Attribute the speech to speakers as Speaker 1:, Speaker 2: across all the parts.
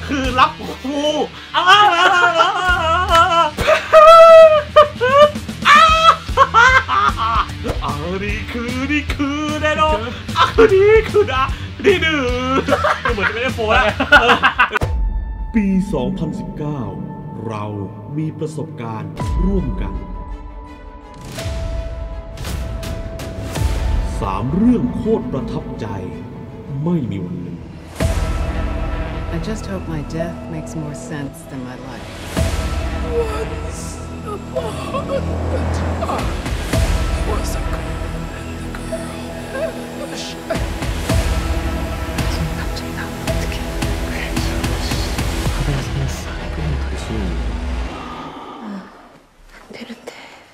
Speaker 1: คือรับกูนี่คือแน่นอนนี่คือนะนี่ดื้อเหมือนไม่ได้โฟนปี 2019 เรามีประสบการณ์ร่วมกัน3 เรื่องโคตรประทับใจไม่มีวันลืม
Speaker 2: I just hope my death makes more sense than my life.
Speaker 3: Once upon a time was a girl and the girl was shy.
Speaker 2: 안 되는데.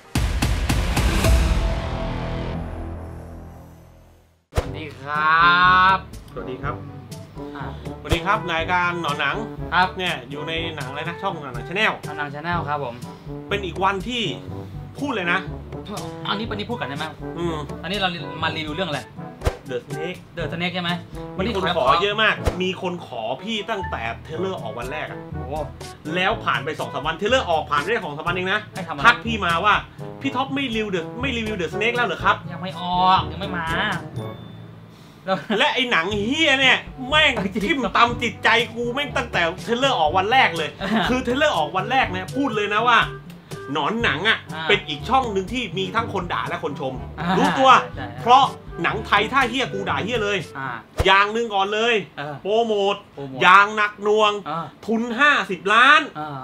Speaker 4: สวัสดีครับ
Speaker 1: สวัสดีครับสวัสดีครับรายการหนอนหนัง
Speaker 4: ครับ
Speaker 1: เนี่ยอยู่ในหนังอะไรนะช่องหนอนหนังชาแนล
Speaker 4: ทางชาแนลครับผม
Speaker 1: เป็นอีกวันที่พูดเลยนะ
Speaker 4: อันนี้พูดกันได้ไหมอันนี้เรามารีวิวเรื่องอะไร
Speaker 1: The Snake
Speaker 4: เดอะสเน็กใช่ไหม
Speaker 1: มีคนขอเยอะมากมีคนขอพี่ตั้งแต่เทเลอร์ออกวันแรกอะ
Speaker 4: โอ้
Speaker 1: แล้วผ่านไป 2-3 วันเทเลอร์ออกผ่านไปได้2-3 วันเองนะ
Speaker 4: ให้ทำอะไร
Speaker 1: ทักพี่มาว่าพี่ท็อปไม่รีวิวเดอะสเน็กแล้วเหรอครับ
Speaker 4: ยังไม่ออกยังไม่มาแล้ว
Speaker 1: และไอ้หนังเฮียเนี่ยแม่งทิ่มตำจิตใจกูแม่งตั้งแต่เทเลอร์ออกวันแรกเลย คือเทเลอร์ออกวันแรกเนี่ยพูดเลยนะว่าหนอนหนังอ่ะเป็นอีกช่องหนึ่งที่มีทั้งคนด่าและคนชมรู้ตัวเพราะหนังไทยถ้าเฮียกูด่าเฮียเลยอย่างหนึ่งก่อนเลยโปรโมทอย่างหนักหน่วงทุน50 ล้าน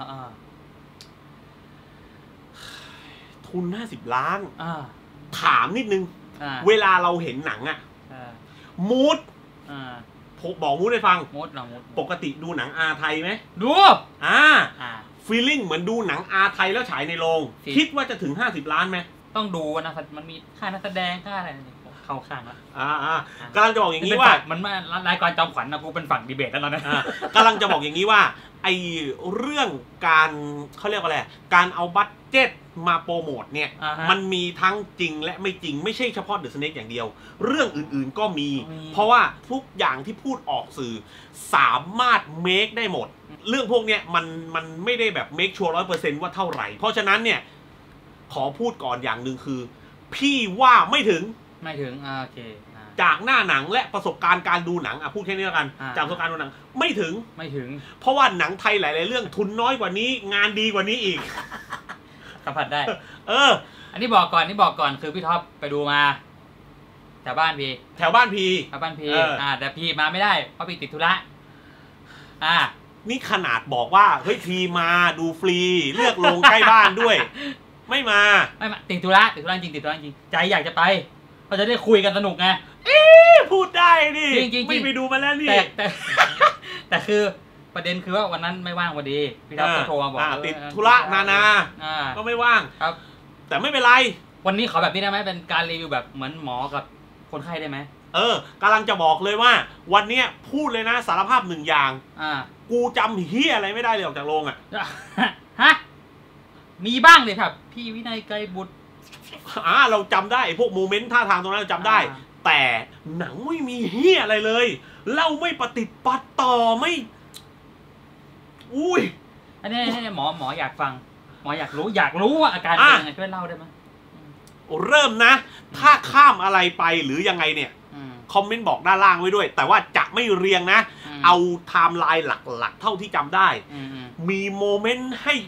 Speaker 1: ทุน50 ล้านถามนิดนึงเวลาเราเห็นหนังอ่ะมูดบอกมูดให้ฟัง
Speaker 4: มูด
Speaker 1: ปกติดูหนังอาไทยไหม
Speaker 4: ดู
Speaker 1: ฟีลลิ่งเหมือนดูหนังอาไทยแล้วฉายในโรงคิดว่าจะถึง50 ล้านไหม
Speaker 4: ต้องดูนะมันมีค่านักแสดงค่าอะไรเข้าข้างแล้ว
Speaker 1: กำลังจะบอกอย่างนี้ว่า
Speaker 4: มันมารายการจอมขวัญนะกูเป็นฝั่งดีเบตแล้วนะ
Speaker 1: กำลังจะบอกอย่างนี้ว่าไอเรื่องการเขาเรียกว่าอะไรการเอาบัดเจ็ตมาโปรโมทเนี่ยมันมีทั้งจริงและไม่จริงไม่ใช่เฉพาะเดอะสเน็กอย่างเดียวเรื่องอื่นๆก็มีเพราะว่าทุกอย่างที่พูดออกสื่อสามารถเมคได้หมดเรื่องพวกเนี้ยมันไม่ได้แบบเมคชัวร์100%ว่าเท่าไหร่เพราะฉะนั้นเนี่ยขอพูดก่อนอย่างหนึ่งคือพี่ว่าไม่ถึง
Speaker 4: โอเค
Speaker 1: จากหน้าหนังและประสบการณ์การดูหนังพูดแค่นี้แล้วกันจากประสบการณ์ดูหนังไม่ถึงเพราะว่าหนังไทยหลายๆเรื่องทุนน้อยกว่านี้งานดีกว่านี้อีก
Speaker 4: สัมผัสได้อันนี้บอกก่อนคือพี่ท็อปไปดูมาแถวบ้านพีแต่พีมาไม่ได้เพราะพีติดธุระ
Speaker 1: นี่ขนาดบอกว่าเฮ้ยพีมาดูฟรีเลือกโรงใกล้บ้านด้วยไม่มา
Speaker 4: ติดธุระจริงใจอยากจะไปเราจะได้คุยกันสนุกไง
Speaker 1: พูดได้ดิ
Speaker 4: จริง
Speaker 1: ไม่ไปดูมาแล้วนี่
Speaker 4: แต่คือประเด็นคือว่าวันนั้นไม่ว่างพอดีพี่ท็อปโทรมาบอก
Speaker 1: ติดธุระนาก็ไม่ว่าง
Speaker 4: ครับ
Speaker 1: แต่ไม่เป็นไร
Speaker 4: วันนี้ขอแบบนี้ได้ไหมเป็นการรีวิวแบบเหมือนหมอกับคนไข้ได้ไหม
Speaker 1: กำลังจะบอกเลยว่าวันนี้พูดเลยนะสารภาพ1 อย่างกูจำเฮียอะไรไม่ได้เลยออกจากโรง
Speaker 4: ฮะมีบ้างเลยครับพี่วินัยไกรบุตร
Speaker 1: เราจำได้พวกโมเมนต์ท่าทางตรงนั้นเราจำได้แต่หนังไม่มีเฮียอะไรเลยเล่าไม่ปฏิปัติต่อไม่อุ้ย
Speaker 4: อันนี้หมออยากฟังหมออยากรู้ว่าอาการเป็นยังไงช่วยเล่าได้ไหม
Speaker 1: เริ่มนะถ้าข้ามอะไรไปหรือยังไงเนี่ยคอมเมนต์บอกด้านล่างไว้ด้วยแต่ว่าจะไม่เรียงนะเอาไทม์ไลน์หลักๆเท่าที่จำได้มีโมเมนต์ให้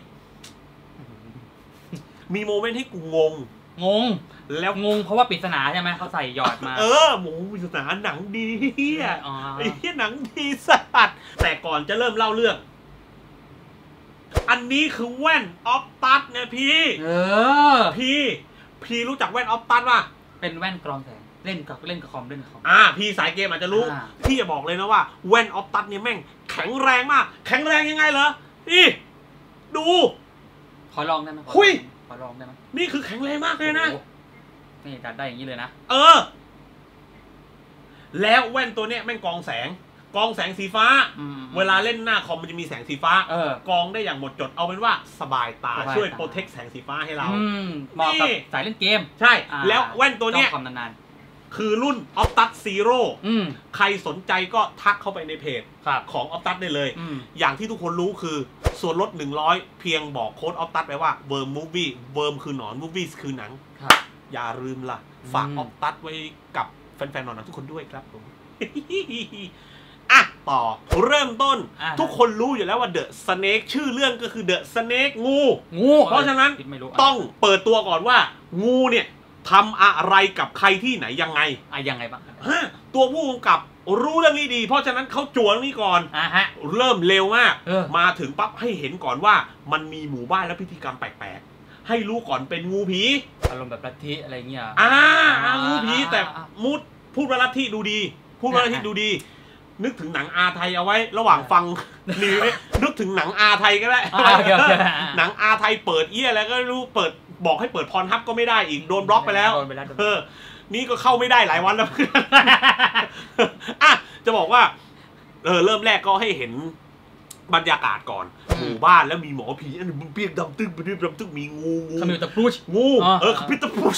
Speaker 1: กูงง
Speaker 4: แล้วงงเพราะว่าปริศนาใช่ไหมเขาใส่หยอดมา
Speaker 1: หมูปริศนาหนังดีเฮียหนังดีสัตว์แต่ก่อนจะเริ่มเล่าเรื่องอันนี้คือแว่นออฟตัสเนี่ยพี่รู้จักแว่นออฟตัสป่ะ
Speaker 4: เป็นแว่นกรองแสงเล่นกับคอม
Speaker 1: พี่สายเกมอาจจะรู้พี่จะบอกเลยนะว่าแว่นออฟตัสเนี่ยแม่งแข็งแรงมากแข็งแรงยังไงเหรอนี่ดู
Speaker 4: ขอลองได้ไหมขอลองได้ไหม
Speaker 1: นี่คือแข็งแรงมากเลยนะ
Speaker 4: นี่จัดได้อย่างนี้เลยนะ
Speaker 1: แล้วแว่นตัวเนี้ยแม่งกรองแสงสีฟ้าเวลาเล่นหน้าคอมมันจะมีแสงสีฟ้ากรองได้อย่างหมดจดเอาเป็นว่าสบายตาช่วยโปรเทคแสงสีฟ้าให้เรา
Speaker 4: เหมาะกับสายเล่นเกม
Speaker 1: ใช่แล้วแว่นตัวเนี้ยคือรุ่น Optus Zero ใครสนใจก็ทักเข้าไปในเพจของ Optus ได้เลยอย่างที่ทุกคนรู้คือส่วนลด100เพียงบอกโค้ด Optus ไปว่า Worm Movie Worm คือหนอน Movies คือหนังอย่าลืมล่ะฝาก Optus ไว้กับแฟนๆหนอนทุกคนด้วยครับผมอ่ะต่อเริ่มต้นทุกคนรู้อยู่แล้วว่า The Snake ชื่อเรื่องก็คือ The Snake งูเพราะฉะนั้นต้องเปิดตัวก่อนว่างูเนี่ยทำอะไรกับใครที่ไหนยังไง
Speaker 4: ยังไงบ้าง
Speaker 1: ตัวผู้กำกับรู้เรื่องนี้ดีเพราะฉะนั้นเขาจวงนี่ก่อนเริ่มเร็วมากมาถึงปั๊บให้เห็นก่อนว่ามันมีหมู่บ้านและพิธีกรรมแปลกๆให้รู้ก่อนเป็นงูผี
Speaker 4: อารมณ์แบบลัทธิอะไรเงี้ย
Speaker 1: งูผีแต่มุดพูดว่าลัทธิดูดีพูดว่าลัทธิดูดีนึกถึงหนังอาไทยเอาไว้ระหว่างฟังรีวิวนึกถึงหนังอาไทยก็ได้หนังอาไทยเปิดแล้วก็รู้เปิดบอกให้เปิดพรฮับก็ไม่ได้อีกโดนบล็อกไปแล้วนี่ก็เข้าไม่ได้หลายวันแล้วจะบอกว่าเริ่มแรกก็ให้เห็นบรรยากาศก่อนหมู่บ้านแล้วมีหมอผีอันนึงเปียกดำตึ้งมีงู
Speaker 4: ขมิ้นตะปรุช
Speaker 1: งูขมิ้นตะปรุช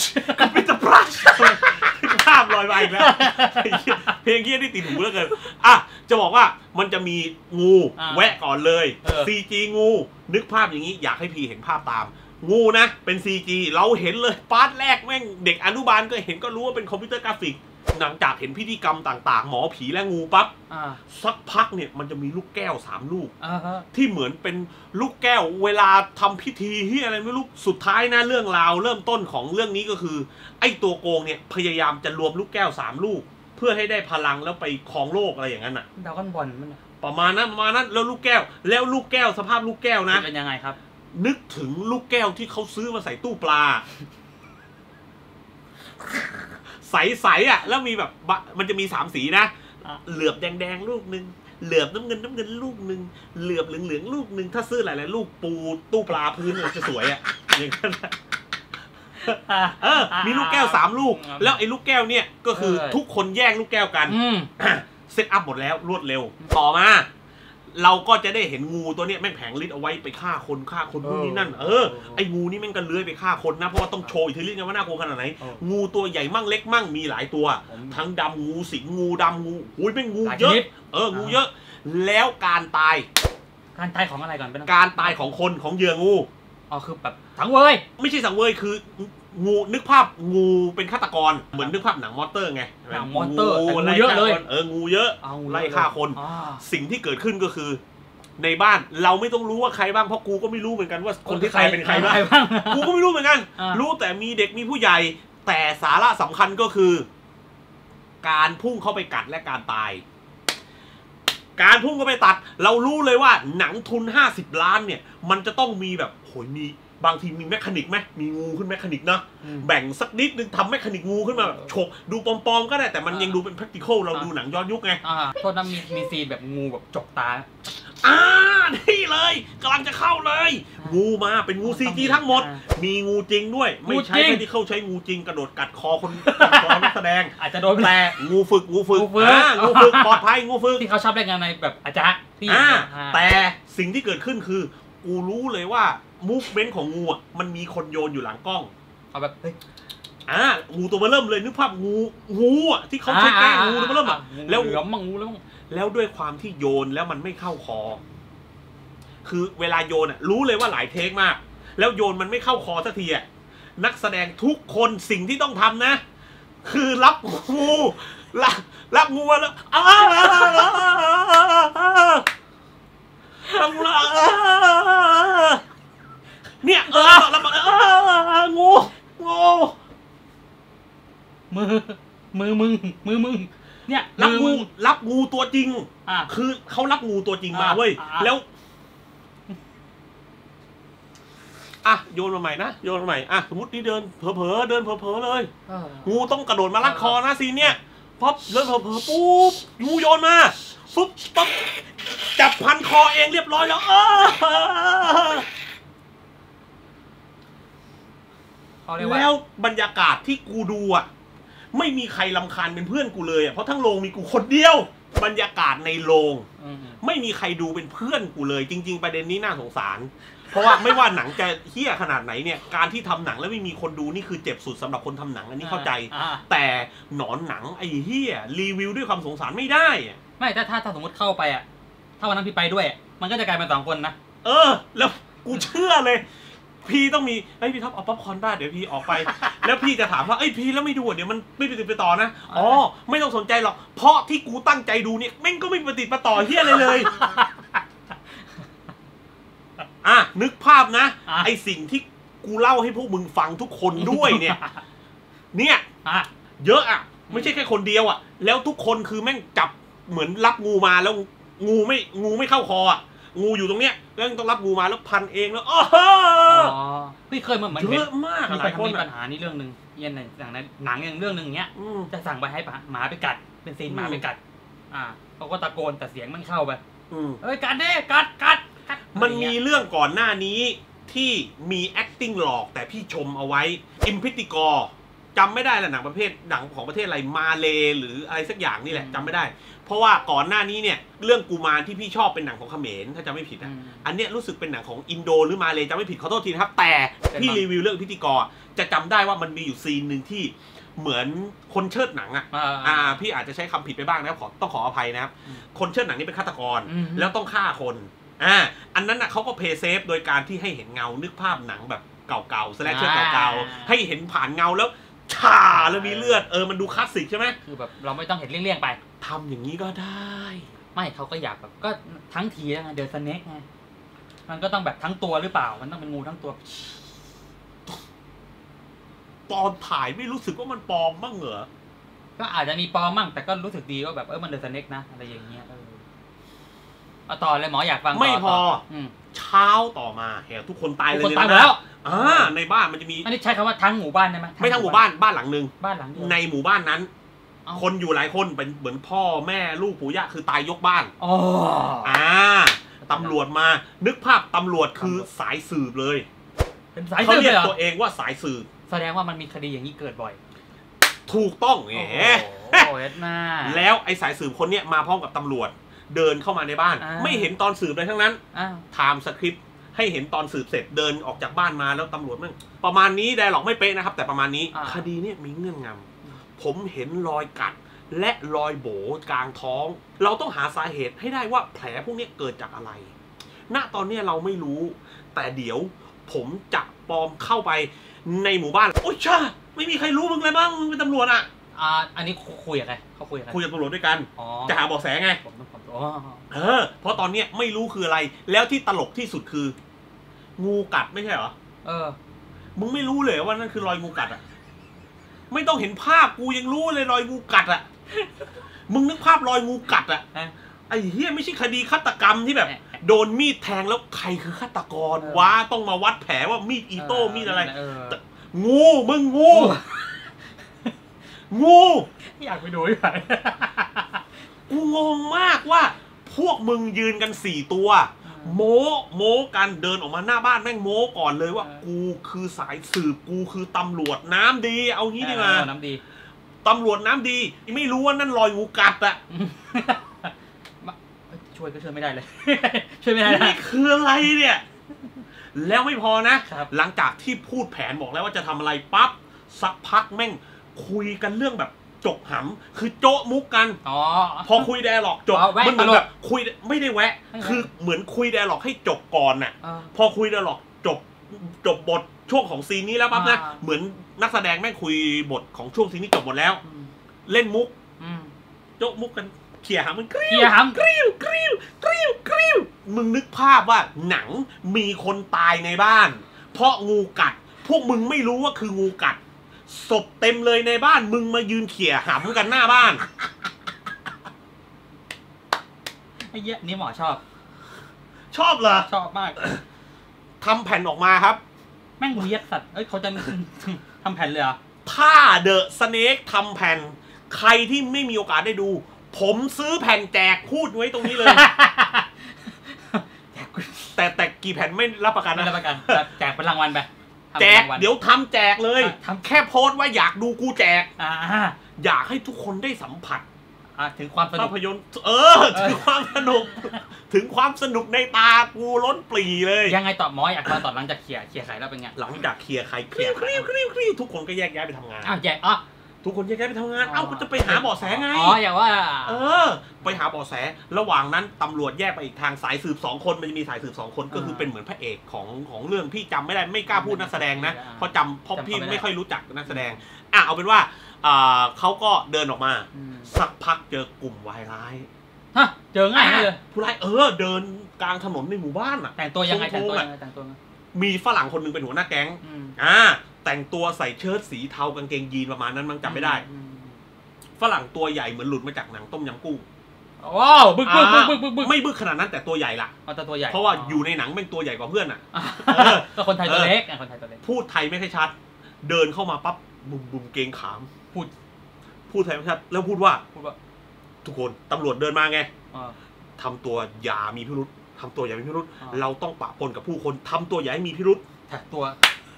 Speaker 1: ภาพลอยไปอีกแล้วเพลงเกี้ยที่ติดหูแล้วเกินจะบอกว่ามันจะมีงูแวะก่อนเลย CG งูนึกภาพอย่างนี้อยากให้พี่เห็นภาพตามงูนะเป็น CG เราเห็นเลยพาร์ทแรกแม่งเด็กอนุบาลก็เห็นก็รู้ว่าเป็นคอมพิวเตอร์กราฟิกหลังจากเห็นพิธีกรรมต่างๆหมอผีและงูปั๊บสักพักเนี่ยมันจะมีลูกแก้ว3ลูกที่เหมือนเป็นลูกแก้วเวลาทำพิธีที่อะไรไม่รู้สุดท้ายนะเรื่องราวเริ่มต้นของเรื่องนี้ก็คือไอ้ตัวโกงเนี่ยพยายามจะรวมลูกแก้ว3ลูกเพื่อให้ได้พลังแล้วไปครองโลกอะไรอย่างนั้น
Speaker 4: ดาวกันบอลมัน
Speaker 1: ประมาณนั้นแล้วลูกแก้วสภาพลูกแก้วนะ
Speaker 4: เป็นยังไงครับ
Speaker 1: นึกถึงลูกแก้วที่เขาซื้อมาใส่ตู้ปลาใสแล้วมีแบบมันจะมี3สีนะเหลือบแดงลูกนึงเหลือบน้ำเงินลูกนึงเหลือบเหลืองลูกนึงถ้าซื้อหลายๆลูกปูตู้ปลาพื้นมันจะสวยอย่างนั้นมีลูกแก้ว3ลูกแล้วไอ้ลูกแก้วเนี่ยก็คือทุกคนแย่งลูกแก้วกันเซตอัพหมดแล้วรวดเร็วต่อมาเราก็จะได้เห็นงูตัวนี้แม่งแผงฤทธิ์เอาไว้ไปฆ่าคนนู่นนี่นั่นไอ้งูนี่แม่งก็เลื้อยไปฆ่าคนนะเพราะว่าต้องโชว์อิทธิฤทธิ์ว่าน่ากลัวขนาดไหนงูตัวใหญ่มั่งเล็กมั่งมีหลายตัวทั้งดำงูสิงงูดำงูอุ้ยแม่งงูเยอะงูเยอะแล้วการตาย
Speaker 4: ของอะไรก่อนเป็น
Speaker 1: การตายของคนของเหยื่องู
Speaker 4: คือแบบสังเวย
Speaker 1: ไม่ใช่สังเวยคืองูนึกภาพงูเป็นฆาตกรเหมือนนึกภาพหนังมอนเตอร์ไง
Speaker 4: หนังมอนเตอร์งูเยอะเลย
Speaker 1: งูเยอะไล่ฆ่าคนสิ่งที่เกิดขึ้นก็คือในบ้านเราไม่ต้องรู้ว่าใครบ้างเพราะกูก็ไม่รู้เหมือนกันว่าคนที่ตายเป็นใครบ้างกูก็ไม่รู้เหมือนกันรู้แต่มีเด็กมีผู้ใหญ่แต่สาระสำคัญก็คือการพุ่งเข้าไปกัดและการตายการพุ่งเข้าไปตัดเรารู้เลยว่าหนังทุน50 ล้านเนี่ยมันจะต้องมีแบบโหยมีบางทีมีแมคานิกไหมมีงูขึ้นแมคานิกนะแบ่งสักนิดนึงทำแมคานิกงูขึ้นมาแบบฉกดูปลอมๆก็ได้แต่มันยังดูเป็น practical เราดูหนังย้อนยุคไง
Speaker 4: โทษนะมีซีนแบบงูแบบจกตา
Speaker 1: นี่เลยกำลังจะเข้าเลยงูมาเป็นงู CG ทั้งหมดมีงูจริงด้วยไม่ใช่ที่เข้าใช้งูจริงกระโดดกัดคอคนนักแสดง
Speaker 4: อาจจะโดนแผล
Speaker 1: งูฝึกปลอดภัยงูฝึก
Speaker 4: ที่เขาชอบเล่นกันในแบบอาจารย์
Speaker 1: แต่สิ่งที่เกิดขึ้นคือกูรู้เลยว่ามูฟเมนต์ของงูมันมีคนโยนอยู่หลังกล้อง
Speaker 4: เอาแบบ
Speaker 1: งูตัวมาเริ่มเลยนึกภาพงูที่เขาใช้แก้งูตัวมาเริ่ม
Speaker 4: แล้ว
Speaker 1: แล้วด้วยความที่โยนแล้วมันไม่เข้าคอคือเวลาโยนรู้เลยว่าหลายเทคมากแล้วโยนมันไม่เข้าคอสักทีนักแสดงทุกคนสิ่งที่ต้องทำนะคือรับงูรับงูมาแล้วเนี่ยงู
Speaker 4: มือมึงเนี่ย
Speaker 1: รับงูตัวจริงคือเขารับงูตัวจริงมาเว้ยแล้วโยนมาใหม่นะโยนมาใหม่สมมตินี่เดินเผลอเลยงูต้องกระโดดมาลัดคอนะซีเนี่ยป๊อปเดินเผลอปุ๊บงูโยนมาปุ๊บปั๊บจับพันคอเองเรียบร้อยแล้วแล้วบรรยากาศที่กูดูไม่มีใครรำคาญเป็นเพื่อนกูเลยเพราะทั้งโรงมีกูคนเดียวบรรยากาศในโรงไม่มีใครดูเป็นเพื่อนกูเลยจริงๆประเด็นนี้น่าสงสารเพราะว่าไม่ว่าหนังจะเหี้ยขนาดไหนเนี่ยการที่ทำหนังแล้วไม่มีคนดูนี่คือเจ็บสุดสำหรับคนทำหนังอันนี้เข้าใจแต่หนอนหนังไอ้เหี้ยรีวิวด้วยความสงสารไม่ได้
Speaker 4: ไม่ถ้าสมมติเข้าไปอ่ะถ้าวันนั้นพี่ไปด้วยมันก็จะกลายเป็น2 คนนะ
Speaker 1: แล้วกูเชื่อเลยพี่ต้องมีพี่ท็อปเอาป๊อปคอร์นบ้าเดี๋ยวพี่ออกไปแล้วพี่จะถามว่าพี่แล้วไม่ดูเดี๋ยวมันไม่ไปต่อนะไม่ต้องสนใจหรอกเพราะที่กูตั้งใจดูเนี่ยแม่งก็ไม่ปฏิติดต่อเหี้ยเลยนึกภาพนะไอสิ่งที่กูเล่าให้พวกมึงฟังทุกคนด้วยเนี่ยเยอะไม่ใช่แค่คนเดียวแล้วทุกคนคือแม่งจับเหมือนรับงูมาแล้วงูไม่เข้าคองูอยู่ตรงเนี้ยแล้วต้องรับงูมาแล้วพันเองแล้ว
Speaker 4: พี่เคยเหมือน
Speaker 1: เยอะมาก
Speaker 4: มีปัญหานี้เรื่องนึงเย็นอย่างนั้นหนังอย่างเรื่องนึงเนี้ยจะสั่งไปให้หมาไปกัดเป็นซีนหมาไปกัดเขาก็ตะโกนแต่เสียงมันเข้าไปกัดดิกัด
Speaker 1: มันมีเรื่องก่อนหน้านี้ที่มี acting หลอกแต่พี่ชมเอาไว้ Impeticor จำไม่ได้แล้วหนังของประเทศอะไรมาเลหรืออะไรสักอย่างนี่แหละจำไม่ได้เพราะว่าก่อนหน้านี้เนี่ยเรื่องกุมารที่พี่ชอบเป็นหนังของเขมรถ้าจำไม่ผิดอันเนี้ยรู้สึกเป็นหนังของอินโดหรือมาเลจำไม่ผิดขอโทษทีนะครับแต่พี่รีวิวเรื่อง Impeticor จะจำได้ว่ามันมีอยู่ซีนหนึ่งที่เหมือนคนเชิดหนังพี่อาจจะใช้คำผิดไปบ้างนะต้องขออภัยนะครับคนเชิดหนังนี่เป็นฆาตกรแล้วต้องฆ่าคนอันนั้นเขาก็เพย์เซฟโดยการที่ให้เห็นเงานึกภาพหนังแบบเก่าๆสแลชเชอร์เก่าๆให้เห็นผ่านเงาแล้วฉ่าแล้วมีเลือดมันดูคลาสสิกใช่ไหม
Speaker 4: คือแบบเราไม่ต้องเห็นเลี่ยงๆไป
Speaker 1: ทำอย่างนี้ก็ได้
Speaker 4: ไม่เขาก็อยากแบบก็ทั้งทีไงเดอะสเน็กไงมันก็ต้องแบบทั้งตัวหรือเปล่ามันต้องเป็นงูทั้งตัว
Speaker 1: ตอนถ่ายไม่รู้สึกว่ามันปลอมบ้างเหรอ
Speaker 4: ก็อาจจะมีปลอมมั่งแต่ก็รู้สึกดีว่าแบบมันเดอะสเน็กนะอะไรอย่างเงี้ยต่อเลยหมออยากฟัง
Speaker 1: ไม่พอเช้าต่อมาทุกคนตายเลยแล้วในบ้านมันจะมี
Speaker 4: อันนี้ใช้คำว่าทั้งหมู่บ้านได้ไหม
Speaker 1: ไม่ทั้งหมู่บ้านหลังนึงในหมู่บ้านนั้นคนอยู่หลายคนเป็นเหมือนพ่อแม่ลูกปู่ย่าคือตายยกบ้านตำรวจมานึกภาพตำรวจคือสายสืบเลย
Speaker 4: เป็นสายสืบเลยเหรอ
Speaker 1: เขาเรียกตัวเองว่าสายสืบ
Speaker 4: แสดงว่ามันมีคดีอย่างนี้เกิดบ่อย
Speaker 1: ถูกต้อง
Speaker 4: แ
Speaker 1: ล้วไอ้สายสืบคนเนี้ยมาพร้อมกับตำรวจเดินเข้ามาในบ้านไม่เห็นตอนสืบเลยทั้งนั้นไทม์สคริปต์ให้เห็นตอนสืบเสร็จเดินออกจากบ้านมาแล้วตำรวจมันประมาณนี้ไดอะล็อกไม่เป๊ะนะครับแต่ประมาณนี้คดีเนี่ยมีเงื่อนงำผมเห็นรอยกัดและรอยโบกลางท้องเราต้องหาสาเหตุให้ได้ว่าแผลพวกนี้เกิดจากอะไรณตอนนี้เราไม่รู้แต่เดี๋ยวผมจะปลอมเข้าไปในหมู่บ้านโอ้ยช่าไม่มีใครรู้มึงเลยบ้างมึงเป็นตำรวจ
Speaker 4: อันนี้คุยกับใครเขาคุย
Speaker 1: กับตำรวจด้วยกันจะหาเบาะแสไงเพราะตอนนี้ไม่รู้คืออะไรแล้วที่ตลกที่สุดคืองูกัดไม่ใช่เหรอมึงไม่รู้เลยว่านั่นคือรอยงูกัดไม่ต้องเห็นภาพกูยังรู้เลยรอยงูกัดมึงนึกภาพรอยงูกัดไอ้เหี้ยไม่ใช่คดีฆาตกรรมที่แบบโดนมีดแทงแล้วใครคือฆาตกรวะต้องมาวัดแผลว่ามีดอีโต้มีดอะไรงูมึงงู
Speaker 4: อยากไปดูอีกไหม
Speaker 1: กูงงมากว่าพวกมึงยืนกัน4 ตัวโม้กันเดินออกมาหน้าบ้านแม่งโม้ก่อนเลยว่ากูคือสายสืบกูคือตำรวจน้ำดีเอางี้ดีกว่า
Speaker 4: น้ำดี
Speaker 1: ตำรวจน้ำดีไม่รู้ว่านั่นรอยงูกัด
Speaker 4: ช่วยก็ช่วยไม่ได้เลยช่วยไม่ได้
Speaker 1: นี่คืออะไรเนี่ยแล้วไม่พอนะหลังจากที่พูดแผนบอกแล้วว่าจะทำอะไรปั๊บสักพักแม่งคุยกันเรื่องแบบจกหำคือโจ๊ะมุกกันพอคุยไดอะล็อกจบมันเหมือนแบบคุยไม่ได้แวะคือเหมือนคุยไดอะล็อกให้จบก่อนน่ะพอคุยไดอะล็อกจบบทช่วงของซีนนี้แล้วปั๊บนะเหมือนนักแสดงแม่งคุยบทของช่วงซีนนี้จบหมดแล้วเล่นมุกโจ๊ะมุกกันเขี่ยหำมันกริ้วมึงนึกภาพว่าหนังมีคนตายในบ้านเพราะงูกัดพวกมึงไม่รู้ว่าคืองูกัดศพเต็มเลยในบ้านมึงมายืนเขี่ยหำกันหน้าบ้าน
Speaker 4: ไอ้เหี้ยนี่หมอช
Speaker 1: อบเหรอ
Speaker 4: ชอบมาก
Speaker 1: ทำแผ่นออกมาครับ
Speaker 4: แม่งเลียดสัตว์เขาจะทำแผ่นเลย
Speaker 1: ถ้าเดอะสเน็กทำแผ่นใครที่ไม่มีโอกาสได้ดูผมซื้อแผ่นแจกพูดไว้ตรงนี้เลยแต่กี่แผ่นไม่รับประกันนะ
Speaker 4: ไม่รับประกันแจกเป็นรางวัลไป
Speaker 1: แจกเดี๋ยวทำแจกเลยแค่โพสต์ว่าอยากดูกูแจกอยากให้ทุกคนได้สัมผัส
Speaker 4: ถึงความสนุก
Speaker 1: ภาพยนตร์ถึงความสนุกถึงความสนุกในตากูล้นปรีเลย
Speaker 4: ยังไงต่อหมออยากตอนหลังจากเคลียร์ใครแล้วเป็นไง
Speaker 1: หลังจากเคลียร์ใครเคลียร์ทุกคนก็แยกย้ายไปทำงาน
Speaker 4: แยก
Speaker 1: ทุกคนแยกย้ายไปทำงานก็จะไปหาเบาะแสไง
Speaker 4: อย่างว่า
Speaker 1: ไปหาเบาะแสระหว่างนั้นตำรวจแยกไปอีกทางสายสืบ2 คนมันจะมีสายสืบ2 คนก็คือเป็นเหมือนพระเอกของเรื่องพี่จำไม่ได้ไม่กล้าพูดนักแสดงนะเพราะพี่ไม่ค่อยรู้จักนักแสดงเอาเป็นว่าเขาก็เดินออกมาสักพักเจอกลุ่มวายร้าย
Speaker 4: เจอง่ายเลย
Speaker 1: ผู้ร้ายเดินกลางถนนในหมู่บ้าน
Speaker 4: แต่งตัวยังไง
Speaker 1: มีฝรั่งคนนึงเป็นหัวหน้าแก๊งแต่งตัวใส่เชิ้ตสีเทากางเกงยีนประมาณนั้นมันจำไม่ได้ฝรั่งตัวใหญ่เหมือนหลุดมาจากหนังต้มยำกุ้ง
Speaker 4: ว้าวบึก
Speaker 1: ไม่บึกขนาดนั้นแต่ตัวใหญ่ละ
Speaker 4: ตัวใหญ่
Speaker 1: เพราะว่าอยู่ในหนังเป็นตัวใหญ่กว่าเพื่อน
Speaker 4: ก็คนไทยตัวเล็กคนไทยตัวเล็ก
Speaker 1: พูดไทยไม่ค่อยชัดเดินเข้ามาปั๊บบุมเกงขามพูดไทยไม่ชัดแล้วพูดว่าทุกคนตำรวจเดินมาไงทำตัวอย่ามีพิรุธทำตัวอย่ามีพิรุธเราต้องปะปนกับผู้คนทำตัวอย่าให้มีพิรุธ
Speaker 4: ตัว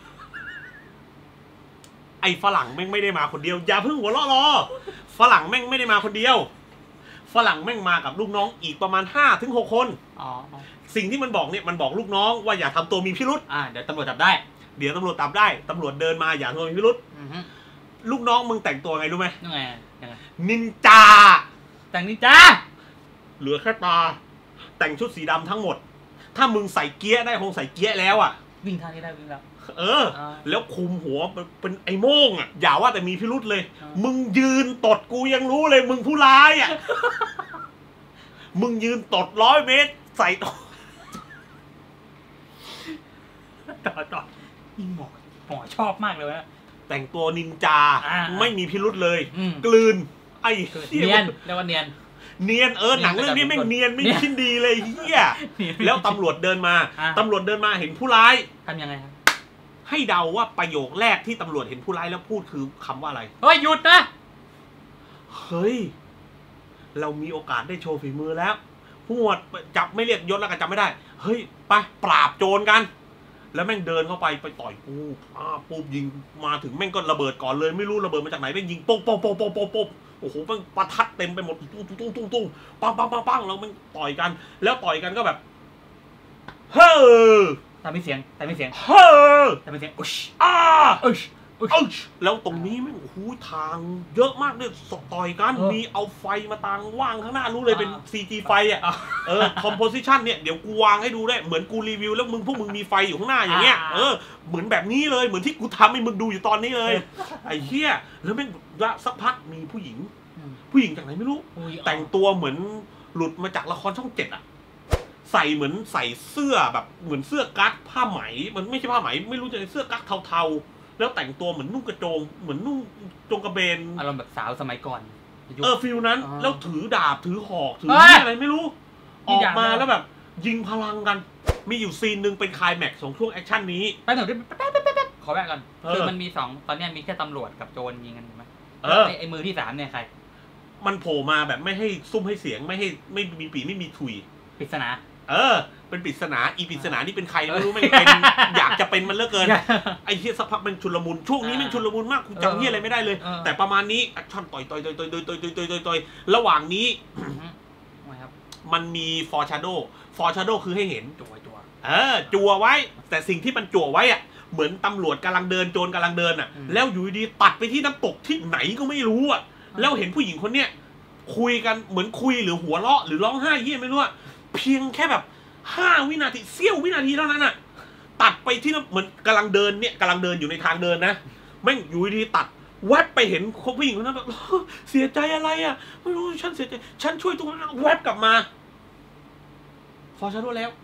Speaker 1: ไอ้ฝรั่งแม่งไม่ได้มาคนเดียวอย่าเพิ่งหัวเราะรอฝรั่งแม่งไม่ได้มาคนเดียวฝรั่งแม่งมากับลูกน้องอีกประมาณ5-6 คนสิ่งที่มันบอกเนี่ยมันบอกลูกน้องว่าอย่าทำตัวมีพิรุธ
Speaker 4: เดี๋ยวตำรวจจับได้
Speaker 1: ตำรวจเดินมาอย่าทำตัวมีพิรุธลูกน้องมึงแต่งตัวไงรู้ไหม
Speaker 4: ยังไง
Speaker 1: นินจา
Speaker 4: แต่งนินจา
Speaker 1: เหลือแค่ตาแต่งชุดสีดำทั้งหมดถ้ามึงใส่เกียร์ได้คงใส่เกียร์แล้ว
Speaker 4: วิ่งทางนี้ได้วิ่งแล้ว
Speaker 1: แล้วคุมหัวเป็นไอ้โม่งอย่าว่าแต่มีพิรุธเลยมึงยืนตดกูยังรู้เลยมึงผู้ร้ายมึงยืนตด100 เมตรใส่ต่
Speaker 4: อหมอชอบมากเลยนะ
Speaker 1: แต่งตัวนินจาไม่มีพิรุธเลยกลืนไอ้
Speaker 4: เนียนแล้วว่าเนียน
Speaker 1: หนังเรื่องนี้แม่งเนียนไม่ชิ้นดีเลยเฮียแล้วตำรวจเดินมาเห็นผู้ร้าย
Speaker 4: ทำยังไงครับ
Speaker 1: ให้เดาว่าประโยคแรกที่ตำรวจเห็นผู้ร้ายแล้วพูดคือคำว่าอะไร
Speaker 4: หยุดนะ
Speaker 1: เฮ้ยเรามีโอกาสได้โชว์ฝีมือแล้วผู้หมวดจับไม่เรียกยศแล้วก็จำไม่ได้เฮ้ยไปปราบโจรกันแล้วแม่งเดินเข้าไปต่อยปูยิงมาถึงแม่งก็ระเบิดก่อนเลยไม่รู้ระเบิดมาจากไหนแม่งยิงโป๊ะโอ้โหแม่งประทัดเต็มไปหมดตุ้งปังแล้วแม่งต่อยกันแล้วต่อยกันก็แบบเฮ้อ
Speaker 4: แต่ไม่เสียง
Speaker 1: แต่ไม่เสียงแล้วตรงนี้แม่งโอ้โหทางเยอะมากเนี่ยต่อยกันมีเอาไฟมาตางว่างข้างหน้ารู้เลยเป็น CG ไฟcomposition เนี่ยเดี๋ยวกูวางให้ดูได้เหมือนกูรีวิวแล้วพวกมึงมีไฟอยู่ข้างหน้าอย่างเงี้ยเหมือนแบบนี้เลยเหมือนที่กูทำให้มึงดูอยู่ตอนนี้เลยไอ้เหี้ยแล้วแม่งสักพักมีผู้หญิงจากไหนไม่รู้แต่งตัวเหมือนหลุดมาจากละครช่อง7ใส่เหมือนใส่เสื้อแบบเหมือนเสื้อกั๊กผ้าไหมมันไม่ใช่ผ้าไหมไม่รู้จะเสื้อกั๊กเทาๆแล้วแต่งตัวเหมือนนุ่งกระโจงเหมือนนุ่งจงกระเบน
Speaker 4: อารมณ์แบบสาวสมัยก่อน
Speaker 1: ฟิลนั้นแล้วถือดาบถือหอกถืออะไรไม่รู้ออกมาแล้วแบบยิงพลังกันมีอยู่ซีนนึงเป็นไคลแม็กซ์ของช่วงแอคชั่นนี้
Speaker 4: ไปหน่อยขอแวะก่อนคือมันมี2ตอนนี้มีแค่ตำรวจกับโจรยิงกันใช่ไหมไอ้มือที่3เนี่ยใคร
Speaker 1: มันโผล่มาแบบไม่ให้ซุ่มให้เสียงไม่มีปีไม่มีถุย
Speaker 4: ปริศนา
Speaker 1: เป็นปริศนาอีปริศนานี่เป็นใครไม่รู้ไม่เป็นอยากจะเป็นมันเลิกเกินไอ้เหี้ยสักพักมันชุลมุนช่วงนี้มันชุลมุนมากกูจำเหี้ยอะไรไม่ได้เลยแต่ประมาณนี้แอคชั่นต่อยระหว่างนี้มันมีฟอร์ชาโดคือให้เห็นจัวไว้แต่สิ่งที่มันจั่วไว้เหมือนตำรวจกำลังเดินโจรกำลังเดินแล้วอยู่ดีตัดไปที่น้ำตกที่ไหนก็ไม่รู้แล้วเห็นผู้หญิงคนเนี้ยคุยกันเหมือนคุยหรือหัวเราะหรือร้องไห้เหี้ยไม่รู้เพียงแค่แบบ5 วินาทีเสี้ยววินาทีเท่านั้นตัดไปที่เหมือนกำลังเดินอยู่ในทางเดินนะแม่งอยู่ดีตัดแวบไปเห็นผู้หญิงคนนั้นแบบเสียใจอะไรไม่รู้ฉันเสียใจฉันช่วยตรงนั้นแวบกลับมาฟอร์ชาโดแล้ว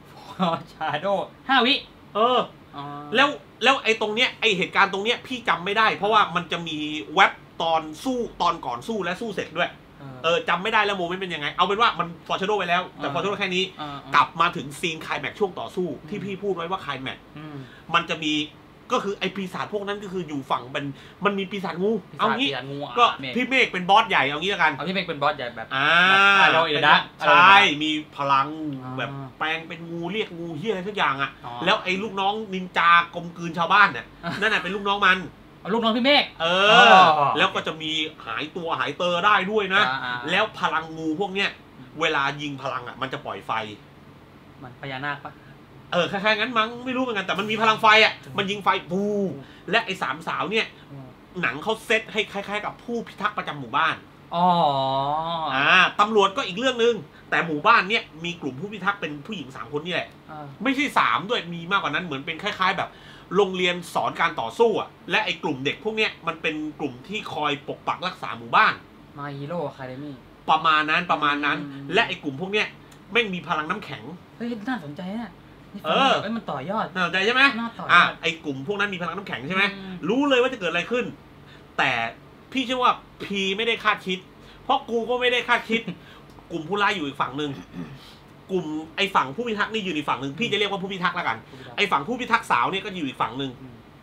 Speaker 4: 5 วิ
Speaker 1: แล้วไอ้ตรงเนี้ยไอ้เหตุการณ์ตรงเนี้ยพี่จำไม่ได้เพราะว่ามันจะมีแวบตอนก่อนสู้และสู้เสร็จด้วยจำไม่ได้แล้วโมเมนต์เป็นยังไงเอาเป็นว่ามันฟอร์ชาโดไปแล้วแต่ฟอร์ชาโดแค่นี้กลับมาถึงซีนไคลแม็กซ์ช่วงต่อสู้ที่พี่พูดไว้ว่าไคลแม็กซ์มันจะมีก็คือไอ้ปีศาจพวกนั้นก็คืออยู่ฝั่งมันมีปีศาจงูเอางี้ก็พี่เมฆเป็นบอสใหญ่เอางี้แล้วกัน
Speaker 4: พี่เมฆเป็นบอสใหญ่แบบ
Speaker 1: เราใช่มีพลังแบบแปลงเป็นงูเรียกงูเหี้ยอะไรทุกอย่างแล้วไอ้ลูกน้องนินจากลมกลืนชาวบ้านเนี่ยนั่นเป็นลูกน้องมัน
Speaker 4: ลูกน้องพี่เมฆ
Speaker 1: แล้วก็จะมีหายตัวหายเตอได้ด้วยนะแล้วพลังงูพวกเนี้ยเวลายิงพลังอ่ะมันจะปล่อยไฟ
Speaker 4: มันพญานาคปะ
Speaker 1: คล้ายๆงั้นมั้งไม่รู้เหมือนกันแต่มันมีพลังไฟอ่ะมันยิงไฟปูและไอ้สามสาวเนี่ยหนังเขาเซตให้คล้ายๆกับผู้พิทักษ์ประจำหมู่บ้านตำรวจก็อีกเรื่องนึงแต่หมู่บ้านเนี่ยมีกลุ่มผู้พิทักษ์เป็นผู้หญิง3 คนนี่แหละไม่ใช่3ด้วยมีมากกว่านั้นเหมือนเป็นคล้ายๆแบบโรงเรียนสอนการต่อสู้อ่ะและไอ้กลุ่มเด็กพวกเนี้ยมันเป็นกลุ่มที่คอยปกปักรักษาหมู่บ้าน
Speaker 4: My Hero Academy
Speaker 1: ประมาณนั้นและไอ้กลุ่มพวกเนี้ยแม่งมีพลังน้ำแข็ง
Speaker 4: เฮ้ยน่าสนใจนะมันต่อยอด
Speaker 1: น่าสนใจใช่ไหมไอ้กลุ่มพวกนั้นมีพลังน้ำแข็งใช่ไหมรู้เลยว่าจะเกิดอะไรขึ้นแต่พี่เชื่อว่าพีไม่ได้คาดคิดเพราะกูก็ไม่ได้คาดคิดกลุ่มผู้ร้ายอยู่อีกฝั่งหนึ่งกลุ่มไอ้ฝั่งผู้พิทักษ์นี่อยู่อีกฝั่งหนึ่งพี่จะเรียกว่าผู้พิทักษ์แล้วกันไอ้ฝั่งผู้พิทักษ์สาวเนี่ยก็อยู่อีกฝั่งหนึ่ง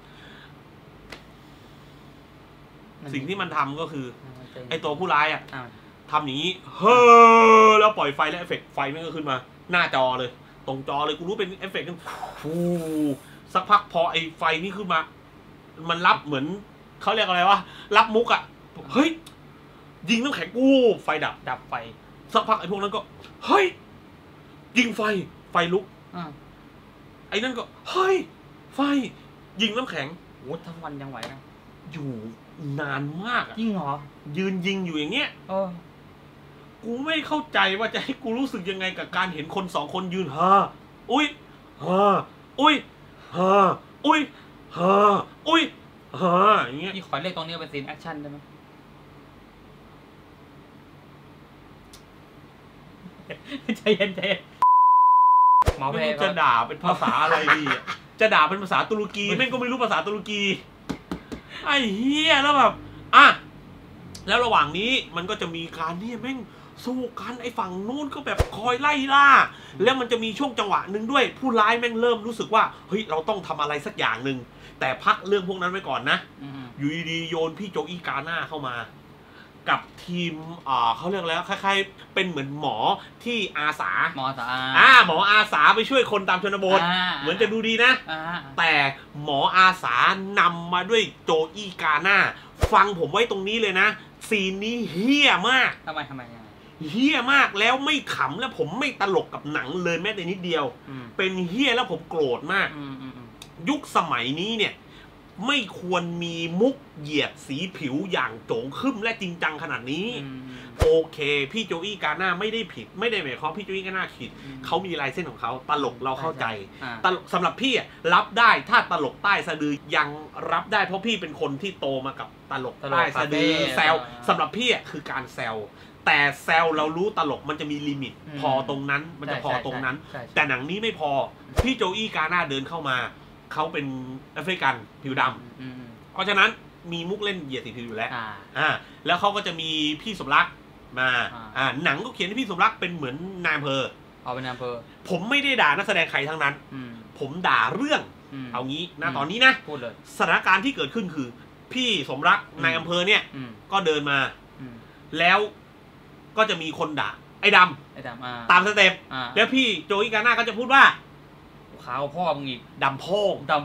Speaker 1: สิ่งที่มันทำก็คือไอ้ตัวผู้ร้ายอ่ะทำอย่างนี้แล้วปล่อยไฟแล้วเอฟเฟกต์ไฟมันก็ขึ้นมาหน้าจอเลยตรงจอเลยกูรู้เป็นเอฟเฟกต์นึงสักพักพอไอ้ไฟนี่ขึ้นมามันรับเหมือนเขาเรียกอะไรวะรับมุกอ่ะเฮ้ยยิงน้ำแข็งกูไฟดับไฟสักพักไอ้พวกนั้นก็เฮ้ยยิงไฟลุกไอ้นั่นก็เฮ้ยไฟยิงน้ำแข็ง
Speaker 4: โอ้ทั้งวันยังไหวนะ
Speaker 1: อยู่นานมาก
Speaker 4: จริงเหรอ
Speaker 1: ยืนยิงอยู่อย่างเงี้ยกูไม่เข้าใจว่าจะให้กูรู้สึกยังไงกับการเห็นคน2 คนยืนอุ้ยอุ้ยอุ้ยอุ้ยอย่างเงี้ย
Speaker 4: นี่ขอเรียกตรงนี้เป็นซีนแอคชั่นได้ไหมใจเย็น
Speaker 1: หมอไม่รู้จะด่าเป็นภาษาอะไรดีจะด่าเป็นภาษาตุรกีแม่งก็ไม่รู้ภาษาตุรกีไอ้เหี้ยแล้วแบบแล้วระหว่างนี้มันก็จะมีการเนี่ยแม่งสู้กันไอ้ฝั่งนู้นก็แบบคอยไล่ล่าแล้วมันจะมีช่วงจังหวะหนึ่งด้วยผู้ร้ายแม่งเริ่มรู้สึกว่าเฮ้ยเราต้องทำอะไรสักอย่างหนึ่งแต่พักเรื่องพวกนั้นไว้ก่อนนะอยู่ดีๆโยนพี่โจอี้กาหน้าเข้ามากับทีมเขาเรียกแล้วคล้ายๆเป็นเหมือนหมอที่อาสา
Speaker 4: หมอ
Speaker 1: อาสาไปช่วยคนตามชนบทเหมือนจะดูดีนะแต่หมออาสานำมาด้วยโจอี้กาหน้าฟังผมไว้ตรงนี้เลยนะซีนนี้เฮี้ยมาก
Speaker 4: ทำไม
Speaker 1: เฮี้ยมากแล้วไม่ขำและผมไม่ตลกกับหนังเลยแม้แต่นิดเดียวเป็นเฮี้ยแล้วผมโกรธมากยุคสมัยนี้เนี่ยไม่ควรมีมุกเหยียดสีผิวอย่างโจงขึ้นและจริงจังขนาดนี้โอเคพี่โจอี้กาหน้าไม่ได้ผิดไม่ได้หมายความพี่โจอี้กาหน้าผิดเขามีลายเส้นของเขาตลกเราเข้าใจตลกสำหรับพี่รับได้ถ้าตลกใต้สะดือยังรับได้เพราะพี่เป็นคนที่โตมากับตลกใต้สะดือแซวสำหรับพี่คือการแซวแต่แซวเรารู้ตลกมันจะมีลิมิตพอตรงนั้นมันจะพอตรงนั้นแต่หนังนี้ไม่พอพี่โจอี้กาหน้าเดินเข้ามาเขาเป็นแอฟริกันผิวดำเพราะฉะนั้นมีมุกเล่นเหยียดสีผิวอยู่แล้วแล้วเขาก็จะมีพี่สมรักมาหนังก็เขียนให้พี่สมรักเป็นเหมือนนายอำเภอ
Speaker 4: เป็นนายอำเภอ
Speaker 1: ผมไม่ได้ด่านักแสดงใครทั้งนั้นผมด่าเรื่องเอางี้นะตอนนี้นะ
Speaker 4: พูดเลย
Speaker 1: สถานการณ์ที่เกิดขึ้นคือพี่สมรักนายอำเภอเนี่ยก็เดินมาแล้วก็จะมีคนด่าไอ้ดำตามสเต็ปแล้วพี่โจอี้กาหน้าก็จะพูดว่า
Speaker 4: ขาวพ่อมึงอีก
Speaker 1: ดำพ่อ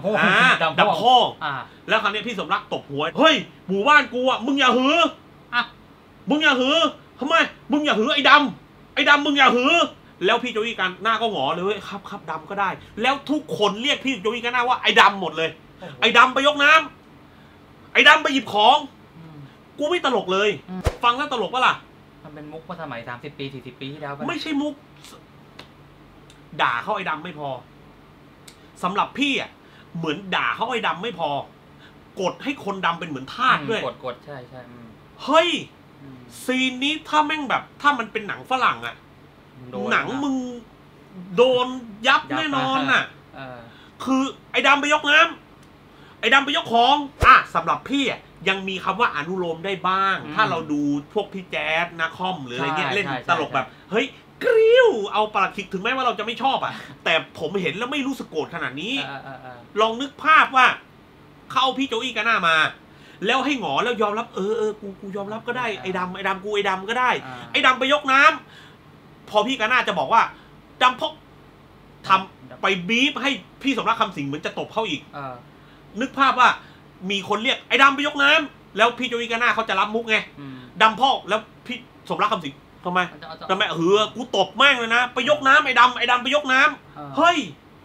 Speaker 1: แล้วคราวนี้พี่สมรักตบหัวเฮ้ยหมู่บ้านกูอ่ะมึงอย่าหือมึงอย่าหือทำไมมึงอย่าหือไอ้ดำมึงอย่าหือแล้วพี่โจอี้กาหน้าก็หงอเลยครับดำก็ได้แล้วทุกคนเรียกพี่โจอี้กาหน้าว่าไอ้ดำหมดเลยไอ้ดำไปยกน้ำไอ้ดำไปหยิบของกูไม่ตลกเลยฟังแล้วตลกปะล่ะ
Speaker 4: มันเป็นมุกว่าสมัย30 ปี40 ปีที่แล้ว
Speaker 1: ไม่ใช่มุกด่าเขาไอ้ดำไม่พอสำหรับพี่อ่ะเหมือนด่าเขาไอ้ดำไม่พอกดให้คนดำเป็นเหมือนทาสด้วย
Speaker 4: กดใช่
Speaker 1: เฮ้ยซีนนี้ถ้าแม่งแบบถ้ามันเป็นหนังฝรั่งอ่ะหนังมึงโดนยับแน่นอนอ่ะคือไอ้ดำไปยกน้ำไอ้ดำไปยกของสำหรับพี่อ่ะยังมีคำว่าอนุโลมได้บ้างถ้าเราดูพวกพี่แจ๊สนาคอมหรืออะไรเงี้ยเล่นตลกแบบเฮ้ยกริ้วเอาปลัดขิกถึงแม้ว่าเราจะไม่ชอบอ่ะแต่ผมเห็นแล้วไม่รู้สึกโกรธขนาดนี้ลองนึกภาพว่าเขาเอาพี่โจอี้กาหน้ามาแล้วให้หงอแล้วยอมรับกูยอมรับก็ได้ไอ้ดำกูไอ้ดำก็ได้ไอ้ดำไปยกน้ำพอพี่กาหน้าจะบอกว่าดำพกทำไปบีบให้พี่สมรักคำสิงเหมือนจะตบเขาอีกนึกภาพว่ามีคนเรียกไอ้ดำไปยกน้ำแล้วพี่โจอี้กาน่าเขาจะรับมุกไงดำพ่อแล้วพี่สมรักคำสิงทำไมกูตบแม่งเลยนะไปยกน้ำไอ้ดำไปยกน้ำเฮ้ย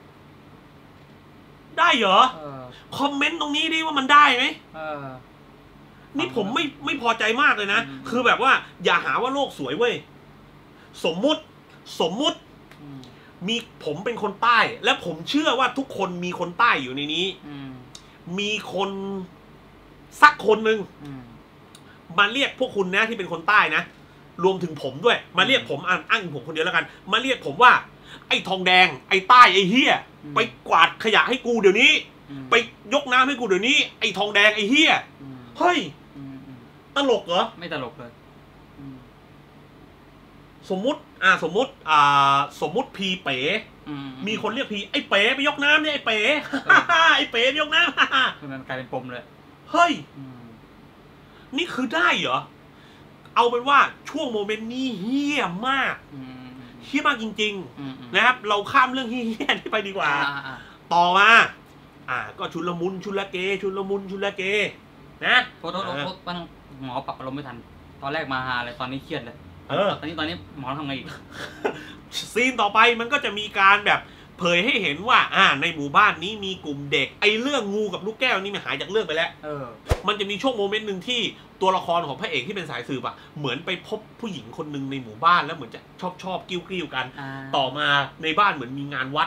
Speaker 1: ได้เหรอคอมเมนต์ตรงนี้ดิว่ามันได้ไหมนี่ผมไม่พอใจมากเลยนะคือแบบว่าอย่าหาว่าโลกสวยเว้ยสมมุติมีผมเป็นคนใต้และผมเชื่อว่าทุกคนมีคนใต้อยู่ในนี้มีคนสักคนหนึ่งมาเรียกพวกคุณนะที่เป็นคนใต้นะรวมถึงผมด้วยมาเรียกผมอ้างผมคนเดียวแล้วกันมาเรียกผมว่าไอ้ทองแดงไอ้ใต้ไอ้เฮียไปกวาดขยะให้กูเดี๋ยวนี้ไปยกน้ำให้กูเดี๋ยวนี้ไอ้ทองแดงไอ้เฮียเฮ้ยตลกเหรอ
Speaker 4: ไม่ตลกเลย
Speaker 1: สมมุติพีเป๋มีคนเรียกพีไอ้เป๋ไปยกน้ำเนี่ยไอ้เป๋ไอ้เป๋ไปยกน้ำ
Speaker 4: มันกลายเป็นปมเลย
Speaker 1: เฮ้ยนี่คือได้เหรอเอาเป็นว่าช่วงโมเมนต์นี้เฮี้ยมากเฮี้ยมากจริงๆนะครับเราข้ามเรื่องเฮี้ยไปดีกว่าต่อมาก็ชุลมุนชุลเกนะ
Speaker 4: โทษหมอปรับอารมณ์ไม่ทันตอนแรกมาฮาเลยตอนนี้เครียดเลยตอนนี้หมอทำไงอีก
Speaker 1: ซีนต่อไปมันก็จะมีการแบบเผยให้เห็นว่าในหมู่บ้านนี้มีกลุ่มเด็กไอ้เรื่องงูกับลูกแก้วนี่มันหายจากเรื่องไปแล้วมันจะมีช่วงโมเมนต์หนึ่งที่ตัวละครของพระเอกที่เป็นสายสืบเหมือนไปพบผู้หญิงคนหนึ่งในหมู่บ้านแล้วเหมือนจะชอบกิ้วกันต่อมาในบ้านเหมือนมีงานวัด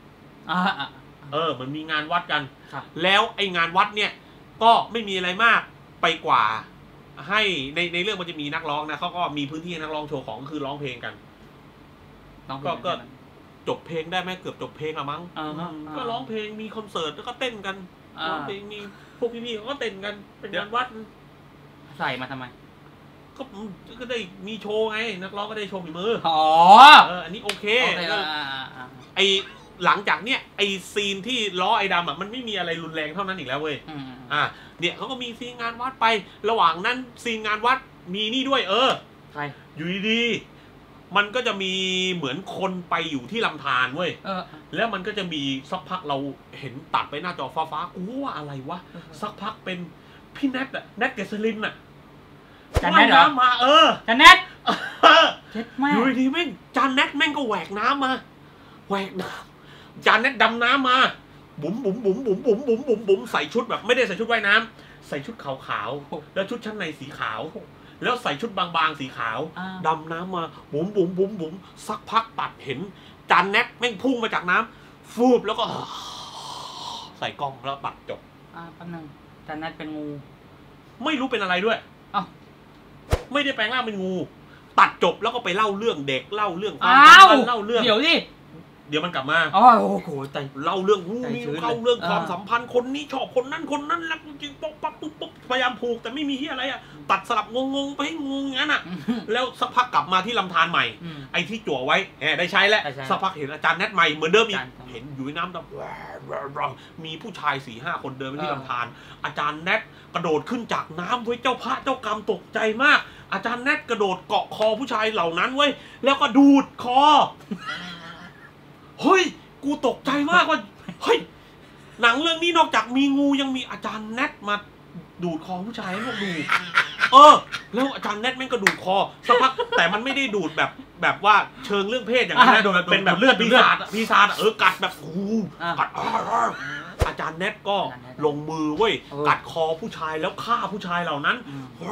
Speaker 1: เหมือนมีงานวัดกันแล้วไอ้งานวัดเนี่ยก็ไม่มีอะไรมากไปกว่าให้ในเรื่องมันจะมีนักร้องนะเขาก็มีพื้นที่นักร้องโชว์ของคือร้องเพลงกันก็จบเพลงได้ไหมเกือบจบเพลงละมั้งก็ร้องเพลงมีคอนเสิร์ตแล้วก็เต้นกันร้องเพลงมีพวกพี่ๆเขาก็เต้นกันเป็นงานวัด
Speaker 4: ใส่มาทำไม
Speaker 1: ก็ได้มีโชว์ไงนักร้องก็ได้โชว์ฝีมืออันนี้โอเคไอหลังจากเนี้ยไอซีนที่ล้อไอดำมันไม่มีอะไรรุนแรงเท่านั้นอีกแล้วเว้ยเนี่ยเขาก็มีซีนงานวัดไประหว่างนั้นซีนงานวัดมีนี่ด้วย
Speaker 4: ใคร
Speaker 1: อยู่ดีๆมันก็จะมีเหมือนคนไปอยู่ที่ลำธารเว้ยแล้วมันก็จะมีสักพักเราเห็นตัดไปหน้าจอฟ้ากูว่าอะไรวะสักพักเป็นพี่แนทเกษริน
Speaker 4: จานแนทเหรอ
Speaker 1: มา
Speaker 4: จานแนท
Speaker 1: อยู่ดีๆแม่งจานแนทแม่งก็แหวกน้ำมาจานแนทดำน้ำมาบุ๋มใส่ชุดแบบไม่ได้ใส่ชุดว่ายน้ำใส่ชุดขาวๆแล้วชุดชั้นในสีขาวแล้วใส่ชุดบางๆสีขาวดำน้ำมาบุ๋มสักพักตัดเห็นจานแนทแม่งพุ่งมาจากน้ำฟูบแล้วก็ใส่กล้องแล้วตัดจบ
Speaker 4: แป๊บนึงจานแนทเป็นงู
Speaker 1: ไม่รู้เป็นอะไรด้วยไม่ได้แปลงร่างเป็นงูตัดจบแล้วก็ไปเล่าเรื่องเด็กเล่าเรื่องความสัมพันธ์เล่าเรื่อง
Speaker 4: เดี๋ยว
Speaker 1: มันกลับมา
Speaker 4: โอ้โหแต่
Speaker 1: เล่าเรื่องนี่เล่าเรื่องความสัมพันธ์คนนี้ชอบคนนั้นแล้วจริงปุ๊บพยายามผูกแต่ไม่มีที่อะไรตัดสลับงงไปให้งงงั้นแล้วสักพักกลับมาที่ลำธารใหม่ไอ้ที่จั่วไว้ได้ใช้แล้วสักพักเห็นอาจารย์แนทใหม่เหมือนเดิมอีกเห็นอยู่ในน้ำดำมีผู้ชาย 4-5 คนเดินไปที่ลำธารอาจารย์แนทกระโดดขึ้นจากน้ำไว้เจ้าพระเจ้ากรรมตกใจมากอาจารย์แนทกระโดดเกาะคอผู้ชายเหล่านั้นไว้แล้วก็ดูดคอเฮ้ยกูตกใจมากว่าเฮ้ยหนังเรื่องนี้นอกจากมีงูยังมีอาจารย์แนทมาดูดคอผู้ชายให้พวกดูแล้วอาจารย์แนทแม่งก็ดูดคอสักพักแต่มันไม่ได้ดูดแบบว่าเชิงเรื่องเพศอย่างนั้นนะเป็นแบบเลือดปีศาจกัดแบบกัดอาจารย์แนทก็ลงมือเว้ยกัดคอผู้ชายแล้วฆ่าผู้ชายเหล่านั้น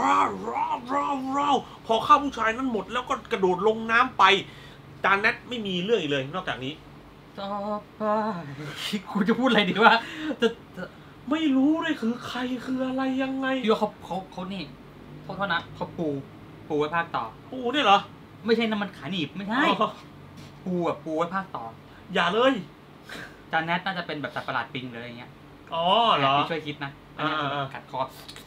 Speaker 1: พอฆ่าผู้ชายนั้นหมดแล้วก็กระโดดลงน้ำไปอาจารย์แนทไม่มีเรื่องอีกเลยนอกจากนี้
Speaker 4: ต่อไปกูจะพูดอะไรดีวะจะ
Speaker 1: ไม่รู้เลยคือใครคืออะไรยังไง
Speaker 4: เดี๋ยวเขานี่เขาเท่านะเขาปูไว้ภาคต่อ
Speaker 1: ปูเนี่ยเหรอ
Speaker 4: ไม่ใช่น้ำมันขาหนีบไม่ใช่ปูไว้ภาคต่อ
Speaker 1: อย่าเลย
Speaker 4: จานแนทน่าจะเป็นแบบสัตว์ประหลาดปิงเลยอย่างเงี้ย
Speaker 1: เหรอ
Speaker 4: ช่วยคิดนะกัดคอ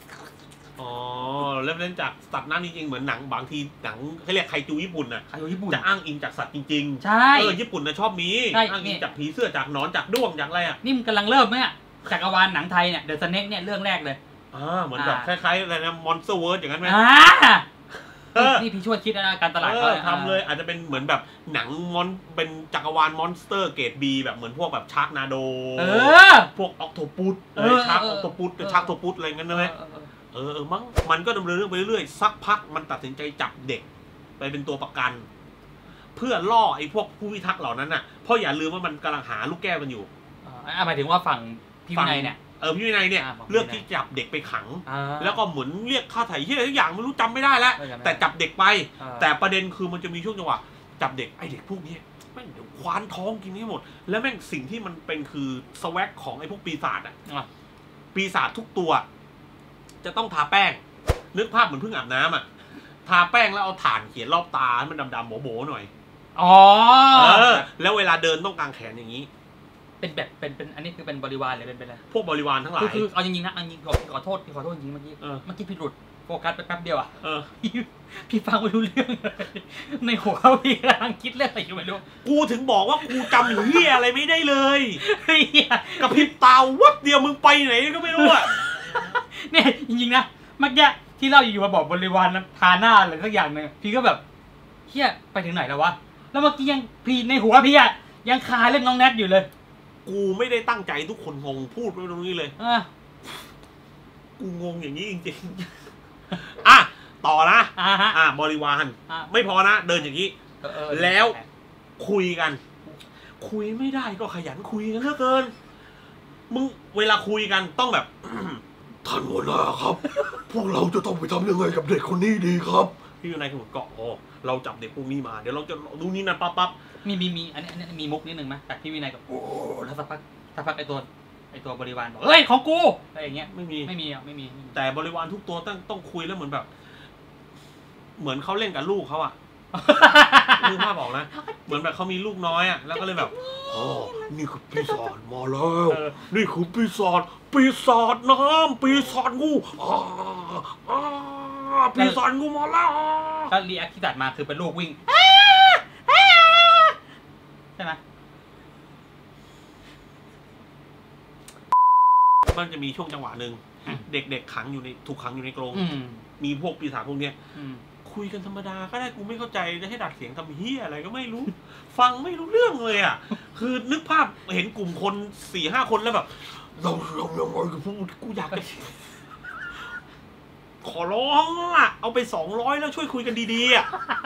Speaker 1: เริ่มเล่นจากสัตว์นั่นจริงๆเหมือนหนังบางทีหนังเขาเรียกไคจูญี่ปุ่นจะอ้างอิงจากสัตว์จริงๆ
Speaker 4: ใช่
Speaker 1: ญี่ปุ่นชอบมีอ้างอิงจากผีเสื้อจากหนอนจากด้วงจากอะไร
Speaker 4: นี่มันกำลังเริ่มไหมจักรวาลหนังไทยเนี่ยเดอะสเน็กเนี่ยเรื่องแรกเลย
Speaker 1: เหมือนแบบคล้ายๆอะไรนะมอนสเตอร์เวิร์ดอย่างนั้นไหม
Speaker 4: นี่พี่ช่วยคิดนะการตลาดเขา
Speaker 1: ทำเลยอาจจะเป็นเหมือนแบบหนังเป็นจักรวาลมอนสเตอร์เกรดบีแบบเหมือนพวกแบบชาร์กนาโดพวกออกโทปุสชาร์กออกโทปุสชาร์กโทปุสอะไรเงี้ยนะเว้ยมั้งมันก็ดำเนินเรื่องไปเรื่อยๆสักพักมันตัดสินใจจับเด็กไปเป็นตัวประกันเพื่อล่อไอ้พวกผู้พิทักษ์เหล่านั้นน่ะเพราะอย่าลืมว่ามันกำลังหาลูกแก้วกันอยู่
Speaker 4: หมายถึงว่าฝั่งพี่วินัยเนี่ย
Speaker 1: พี่วินัยเนี่ยเลือกที่จับเด็กไปขังแล้วก็เหมือนเรียกค่าไถ่ที่อะไรทุกอย่างไม่รู้จำไม่ได้แล้วแต่จับเด็กไปแต่ประเด็นคือมันจะมีช่วงจังหวะจับเด็กไอ้เด็กพวกนี้แม่งเดี๋ยวคว้านท้องกินให้หมดแล้วแม่งสิ่งที่มันเป็นคือสวักของไอ้พวกปีศาจอ่ะปีศาจทุกตัวจะต้องทาแป้งนึกภาพเหมือนเพิ่งอาบน้ำอ่ะทาแป้งแล้วเอาถ่านเขียนรอบตาให้มันดำๆโบ๋ๆหน่อยแล้วเวลาเดินต้องกางแขนอย่างนี้
Speaker 4: เป็นแบบเป็นอันนี้คือเป็นบริวารหรือเป็นอะไร
Speaker 1: พวกบริวารทั้งหลาย
Speaker 4: คือเอาจริงๆนะจริงขอโทษจริงเมื่อกี้พี่หลุดโฟกัสไปแป๊บเดียวอ่ะพี่ฟังไม่รู้เรื่องในหัวพี่กำลังคิดเรื่องอะไรอยู่ไม่รู้
Speaker 1: กูถึงบอกว่ากูจำเหี้ยอะไรไม่ได้เลยกับพริบตาวับเดียวมึงไปไหนก็ไม่รู้อ่ะ
Speaker 4: เนี่ยจริงๆนะเมื่อกี้ที่เล่าอยู่มาบอกบริวารทาหน้าอะไรสักอย่างนึงพี่ก็แบบเหี้ยไปถึงไหนแล้ววะแล้วเมื่อกี้ยังพี่ในหัวพี่อ่ะยังคาเรื่องน้องแนทอยู่เลย
Speaker 1: กูไม่ได้ตั้งใจทุกคนงงพูดไว้ตรงนี้เลยกูงงอย่างนี้จริงๆต่อนะบริวารไม่พอนะเดินอย่างนี้แล้วคุยกันคุยไม่ได้ก็ขยันคุยกันเหลือเกินมึงเวลาคุยกันต้องแบบท่านหัวหน้าครับพวกเราจะต้องไปทำยังไงกับเด็กคนนี้ดีครับพี่นายก็บอกเราจับเด็กพวกนี้มาเดี๋ยวเราจะดูนี่นั่นปั๊บ
Speaker 4: มีอันนี้มีมุกนิดนึงไหมแต่พี่วินัยก็โอ้แล้วสักพักไอตัวบริวารบอกเฮ้ยของกูอะไรอย่างเงี้ยไม่มี
Speaker 1: แต่บริวารทุกตัวต้องคุยแล้วเหมือนแบบเหมือนเขาเล่นกับลูกเขาอ่ะลูกพ่อบอกนะเหมือนแบบเขามีลูกน้อยอ่ะแล้วก็เลยแบบนี่คือปีศาจมาแล้วนี่คือปีศาจน้ำปีศาจงูปีศาจงูมาแล้ว
Speaker 4: แล้วรีแอคที่ตัดมาคือเป็นลูกวิ่งใช่ไหม
Speaker 1: มันจะมีช่วงจังหวะหนึ่งเด็กๆถูกขังอยู่ในกรงมีพวกปีศาจพวกเนี้ยคุยกันธรรมดาก็ได้กูไม่เข้าใจจะให้ดัดเสียงทำเหี้ยอะไรก็ไม่รู้ฟังไม่รู้เรื่องเลยอ่ะคือนึกภาพเห็นกลุ่มคน 4-5 คนแล้วแบบเรายังไงกับพวกกูอยากจะขอร้องอ่ะเอาไป200แล้วช่วยคุยกันดีๆอ่ะ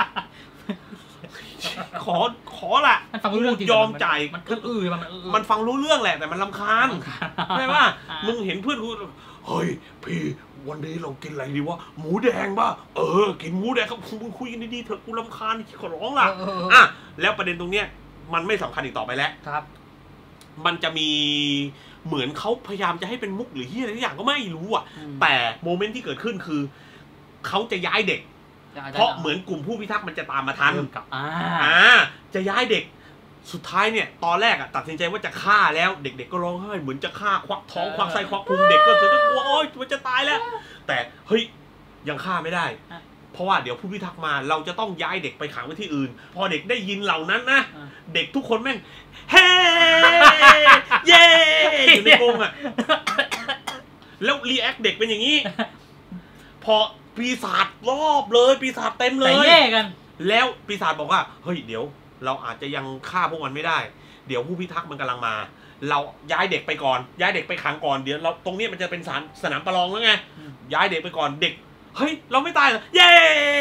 Speaker 1: ขอละ
Speaker 4: มันฟังรู้เรื่องจริง
Speaker 1: ยอมจ่าย
Speaker 4: มัน
Speaker 1: ฟังรู้เรื่องแหละแต่มันรำคาญใช่ป่ะมึงเห็นเพื่อนกูเฮ้ยพี่วันนี้เรากินอะไรดีวะหมูแดงป่ะกินหมูแดงครับมึงคุยกันดีๆเถอะกูรำคาญขอร้องล่ะแล้วประเด็นตรงเนี้ยมันไม่สำคัญอีกต่อไปแล้ว
Speaker 4: ครับ
Speaker 1: มันจะมีเหมือนเขาพยายามจะให้เป็นมุกหรือที่อะไรทุกอย่างก็ไม่รู้อ่ะแต่โมเมนต์ที่เกิดขึ้นคือเขาจะย้ายเด็กเพราะเหมือนกลุ่มผู้พิทักษ์มันจะตามมาทันจะย้ายเด็กสุดท้ายเนี่ยตอนแรกตัดสินใจว่าจะฆ่าแล้วเด็กๆก็ร้องไห้เหมือนจะฆ่าควักท้องควักไส้ควักพุงเด็กก็จะกลัวโอ๊ยมันจะตายแล้วแต่เฮ้ยยังฆ่าไม่ได้เพราะว่าเดี๋ยวผู้พิทักษ์มาเราจะต้องย้ายเด็กไปขังไว้ที่อื่นพอเด็กได้ยินเหล่านั้นนะเด็กทุกคนแม่งเฮ้เย่อยู่ในกรงอ่ะแล้วรีแอคเด็กเป็นอย่างนี้พอปีศาจรอบเลยปีศาจเต็มเลยแล้วปีศาจบอกว่าเฮ้ยเดี๋ยวเราอาจจะยังฆ่าพวกมันไม่ได้เดี๋ยวผู้พิทักษ์มันกำลังมาเราย้ายเด็กไปก่อนย้ายเด็กไปขังก่อนเดี๋ยวเราตรงนี้มันจะเป็นสนามประลองแล้วไงย้ายเด็กไปก่อนเด็กเฮ้ยเราไม่ตายเหรอเย่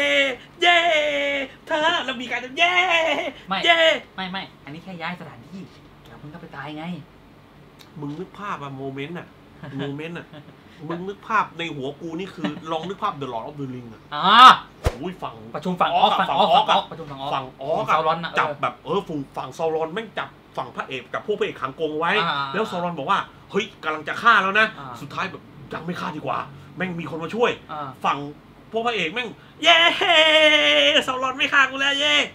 Speaker 1: เธอเรามีการจะเย่
Speaker 4: ไม่อันนี้แค่ย้ายสถานที่แล้วมึงก็ไปตายไง
Speaker 1: มึงนึกภาพโมเมนต์มึงนึกภาพในหัวกูนี่คือลองนึกภาพ The Lord of the Ring อุ้ยฝั่ง
Speaker 4: ประชุมฝั่งออกประชุมฝั่งออก
Speaker 1: ซาวรอนจับแบบฝั่งซาวรอนแม่งจับฝั่งพระเอกกับพวกพระเอกขังกรงไว้แล้วซาวรอนบอกว่าเฮ้ยกำลังจะฆ่าแล้วนะสุดท้ายแบบยังไม่ฆ่าดีกว่าแม่งมีคนมาช่วยฝั่งพวกพระเอกแม่งเย้ซาวรอนไม่ฆ่ากูแล้วเย้